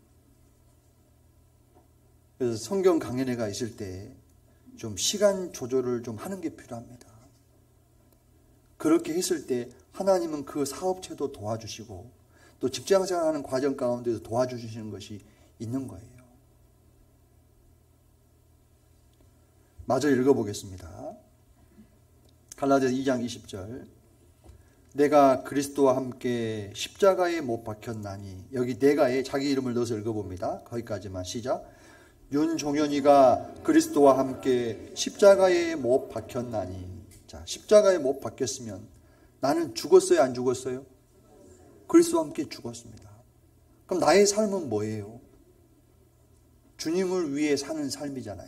그래서 성경 강연회가 있을 때 좀 시간 조절을 좀 하는 게 필요합니다. 그렇게 했을 때 하나님은 그 사업체도 도와주시고 또 직장생활하는 과정 가운데서 도와주시는 것이 있는 거예요. 마저 읽어보겠습니다. 갈라디아서 이 장 이십 절. 내가 그리스도와 함께 십자가에 못 박혔나니, 여기 내가에 자기 이름을 넣어서 읽어봅니다. 거기까지만. 시작. 윤종현이가 그리스도와 함께 십자가에 못 박혔나니. 자, 십자가에 못 박혔으면 나는 죽었어요, 안 죽었어요? 그리스도와 함께 죽었습니다. 그럼 나의 삶은 뭐예요? 주님을 위해 사는 삶이잖아요.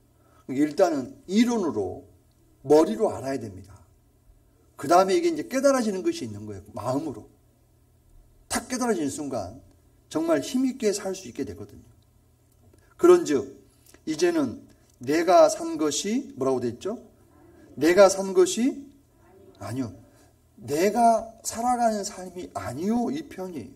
일단은 이론으로, 머리로 알아야 됩니다. 그 다음에 이게 이제 깨달아지는 것이 있는 거예요. 마음으로. 탁 깨달아지는 순간 정말 힘있게 살 수 있게 되거든요. 그런즉 이제는 내가 산 것이 뭐라고 돼 있죠? 내가 산 것이 아니요. 내가 살아가는 삶이 아니요. 이 편이에요.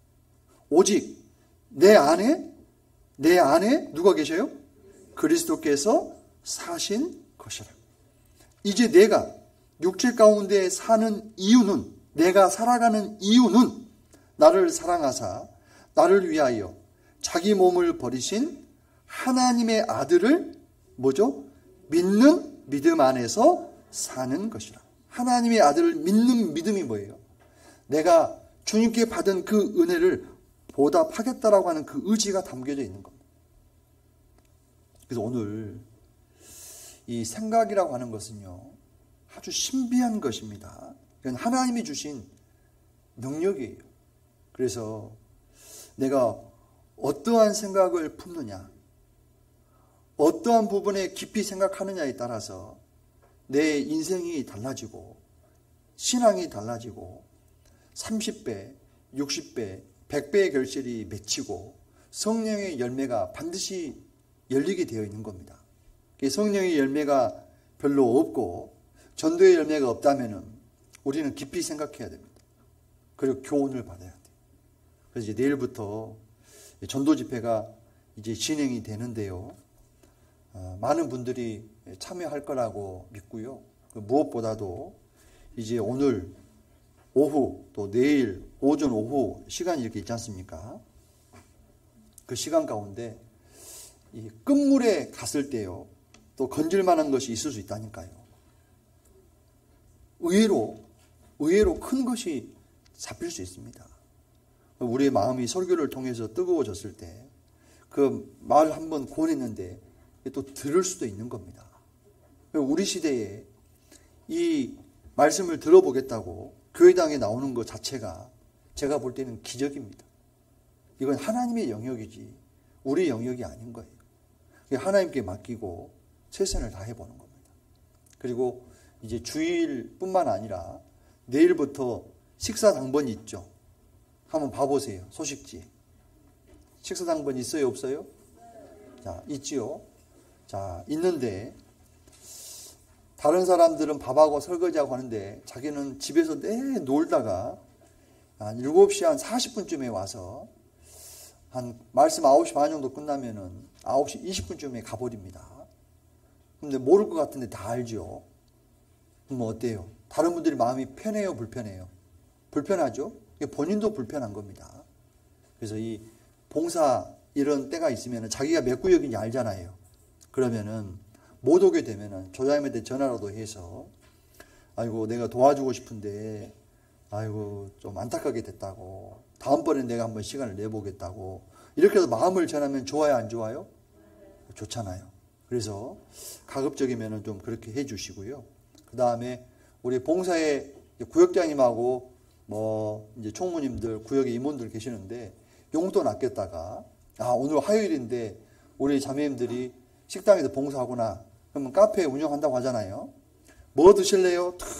오직 내 안에 내 안에 누가 계셔요? 그리스도께서 사신 것이라. 이제 내가 육체 가운데 사는 이유는, 내가 살아가는 이유는 나를 사랑하사 나를 위하여 자기 몸을 버리신 하나님의 아들을 뭐죠? 믿는 믿음 안에서 사는 것이라. 하나님의 아들을 믿는 믿음이 뭐예요? 내가 주님께 받은 그 은혜를 보답하겠다라고 하는 그 의지가 담겨져 있는 겁니다. 그래서 오늘 이 생각이라고 하는 것은요, 아주 신비한 것입니다. 이건 하나님이 주신 능력이에요. 그래서 내가 어떠한 생각을 품느냐, 어떠한 부분에 깊이 생각하느냐에 따라서 내 인생이 달라지고 신앙이 달라지고 삼십 배, 육십 배, 백 배의 결실이 맺히고 성령의 열매가 반드시 열리게 되어 있는 겁니다. 성령의 열매가 별로 없고 전도의 열매가 없다면 우리는 깊이 생각해야 됩니다. 그리고 교훈을 받아야 돼요. 그래서 이제 내일부터 전도 집회가 이제 진행이 되는데요. 어, 많은 분들이 참여할 거라고 믿고요. 그 무엇보다도 이제 오늘 오후 또 내일 오전 오후 시간이 이렇게 있지 않습니까? 그 시간 가운데 이 끝물에 갔을 때요, 또 건질 만한 것이 있을 수 있다니까요. 의외로 의외로 큰 것이 잡힐 수 있습니다. 우리의 마음이 설교를 통해서 뜨거워졌을 때 그 말 한번 권했는데 또 들을 수도 있는 겁니다. 우리 시대에 이 말씀을 들어보겠다고 교회당에 나오는 것 자체가 제가 볼 때는 기적입니다. 이건 하나님의 영역이지 우리 영역이 아닌 거예요. 하나님께 맡기고 최선을 다해보는 겁니다. 그리고 이제 주일뿐만 아니라 내일부터 식사 당번 있죠. 한번 봐보세요. 소식지. 식사 당번 있어요? 없어요? 자, 있지요. 자, 있는데 다른 사람들은 밥하고 설거지하고 하는데 자기는 집에서 내 놀다가 한 일곱 시 한 사십 분쯤에 와서 한 말씀 아홉 시 반 정도 끝나면은 아홉 시 이십 분쯤에 가버립니다. 근데 모를 것 같은데 다 알죠. 그럼 어때요? 다른 분들이 마음이 편해요, 불편해요? 불편하죠? 본인도 불편한 겁니다. 그래서 이 봉사 이런 때가 있으면 자기가 몇 구역인지 알잖아요. 그러면은 못 오게 되면은 조장님한테 전화라도 해서 아이고 내가 도와주고 싶은데 아이고 좀 안타깝게 됐다고 다음번엔 내가 한번 시간을 내보겠다고 이렇게 해서 마음을 전하면 좋아요 안 좋아요? 좋잖아요. 그래서 가급적이면은 좀 그렇게 해 주시고요. 그 다음에 우리 봉사에 구역장님하고 뭐 이제 총무님들 구역의 임원들 계시는데 용돈 아꼈다가 아 오늘 화요일인데 우리 자매님들이 식당에서 봉사하구나 그러면 카페 운영한다고 하잖아요. 뭐 드실래요? 탁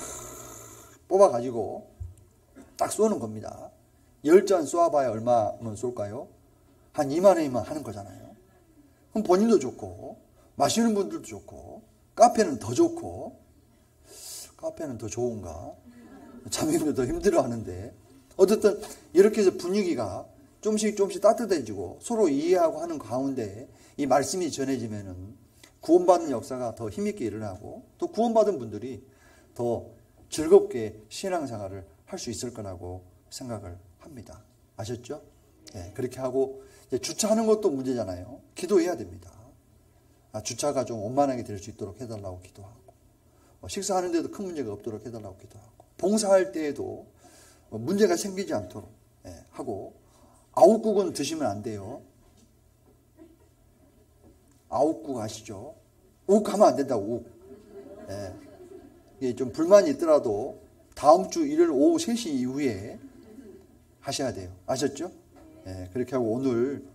뽑아가지고 딱 쏘는 겁니다. 열 잔 쏘아봐야 얼마면 쏠까요? 한 이만 원이면 하는 거잖아요. 그럼 본인도 좋고 마시는 분들도 좋고 카페는 더 좋고 카페는 더 좋은가? 자매님들 더 힘들어하는데 어쨌든 이렇게 해서 분위기가 좀씩 좀씩 따뜻해지고 서로 이해하고 하는 가운데 이 말씀이 전해지면은 구원받는 역사가 더 힘있게 일어나고 또 구원받은 분들이 더 즐겁게 신앙생활을 할 수 있을 거라고 생각을 합니다. 아셨죠? 네, 그렇게 하고 이제 주차하는 것도 문제잖아요. 기도해야 됩니다. 아, 주차가 좀 원만하게 될 수 있도록 해달라고 기도하고 어, 식사하는 데도 큰 문제가 없도록 해달라고 기도하고 봉사할 때에도 어, 문제가 생기지 않도록 네, 하고 아웃국은 드시면 안 돼요. 아웃국 아시죠? 욱 하면 안 된다고 욱. 네. 이게 좀 불만이 있더라도 다음 주 일요일 오후 세 시 이후에 하셔야 돼요. 아셨죠? 네. 그렇게 하고 오늘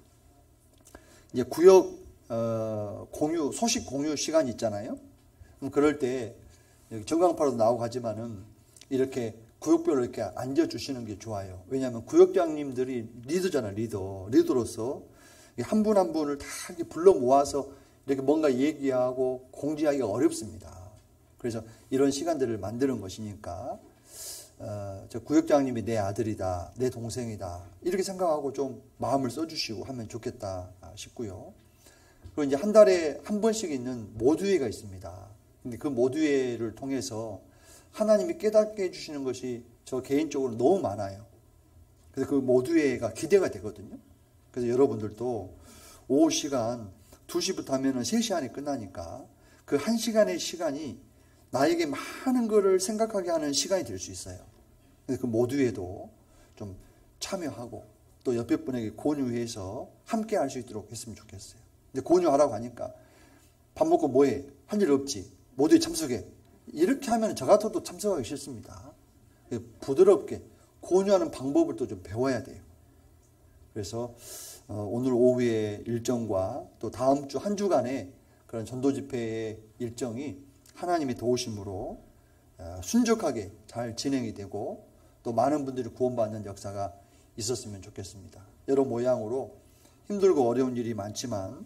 이제 구역 어, 공유 소식 공유 시간이 있잖아요. 그럼 그럴 때 여기 전광파로도 나오고 하지만은 이렇게 구역별로 이렇게 앉아주시는 게 좋아요. 왜냐하면 구역장님들이 리더잖아요. 리더. 리더로서 한 분 한 분을 다 이렇게 불러 모아서 이렇게 뭔가 얘기하고 공지하기가 어렵습니다. 그래서 이런 시간들을 만드는 것이니까 어, 저 구역장님이 내 아들이다, 내 동생이다 이렇게 생각하고 좀 마음을 써주시고 하면 좋겠다 싶고요. 그리고 이제 한 달에 한 번씩 있는 모두회가 있습니다. 근데 그 모두회를 통해서 하나님이 깨닫게 해주시는 것이 저 개인적으로 너무 많아요. 그래서 그 모두회가 기대가 되거든요. 그래서 여러분들도 오후 시간 두 시부터 하면은 세 시 안에 끝나니까 그 한 시간의 시간이 나에게 많은 것을 생각하게 하는 시간이 될 수 있어요. 그래서 그 모두에도 좀 참여하고 또 옆에 분에게 권유해서 함께 할 수 있도록 했으면 좋겠어요. 근데 권유하라고 하니까 밥 먹고 뭐해? 할 일 없지. 모두에 참석해. 이렇게 하면 저 같아도 참석하기 싫습니다. 부드럽게 권유하는 방법을 또 좀 배워야 돼요. 그래서 오늘 오후의 일정과 또 다음 주 한 주간의 그런 전도 집회의 일정이 하나님의 도우심으로 순적하게 잘 진행이 되고 또 많은 분들이 구원받는 역사가 있었으면 좋겠습니다. 여러 모양으로 힘들고 어려운 일이 많지만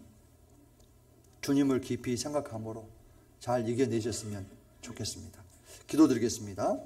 주님을 깊이 생각함으로 잘 이겨내셨으면 좋겠습니다. 기도드리겠습니다.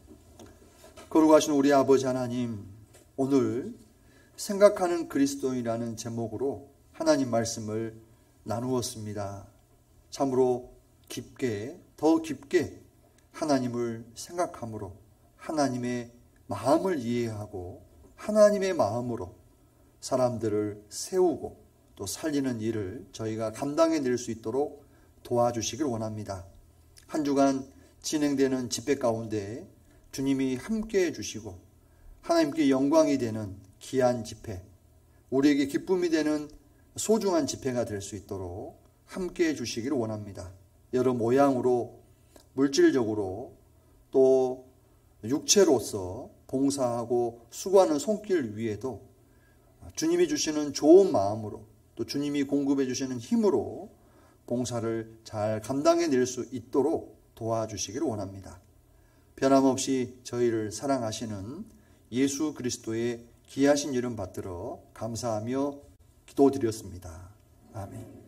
거룩하신 우리 아버지 하나님, 오늘 생각하는 그리스도인이라는 제목으로 하나님 말씀을 나누었습니다. 참으로 깊게, 더 깊게 하나님을 생각함으로 하나님의 마음을 이해하고 하나님의 마음으로 사람들을 세우고 또 살리는 일을 저희가 감당해낼 수 있도록 도와주시길 원합니다. 한 주간 진행되는 집회 가운데 주님이 함께해 주시고 하나님께 영광이 되는 귀한 집회, 우리에게 기쁨이 되는 소중한 집회가 될 수 있도록 함께해 주시기를 원합니다. 여러 모양으로 물질적으로 또 육체로서 봉사하고 수고하는 손길 위에도 주님이 주시는 좋은 마음으로 또 주님이 공급해 주시는 힘으로 봉사를 잘 감당해낼 수 있도록 도와주시기를 원합니다. 변함없이 저희를 사랑하시는 예수 그리스도의 귀하신 이름 받들어 감사하며 기도드렸습니다. 아멘.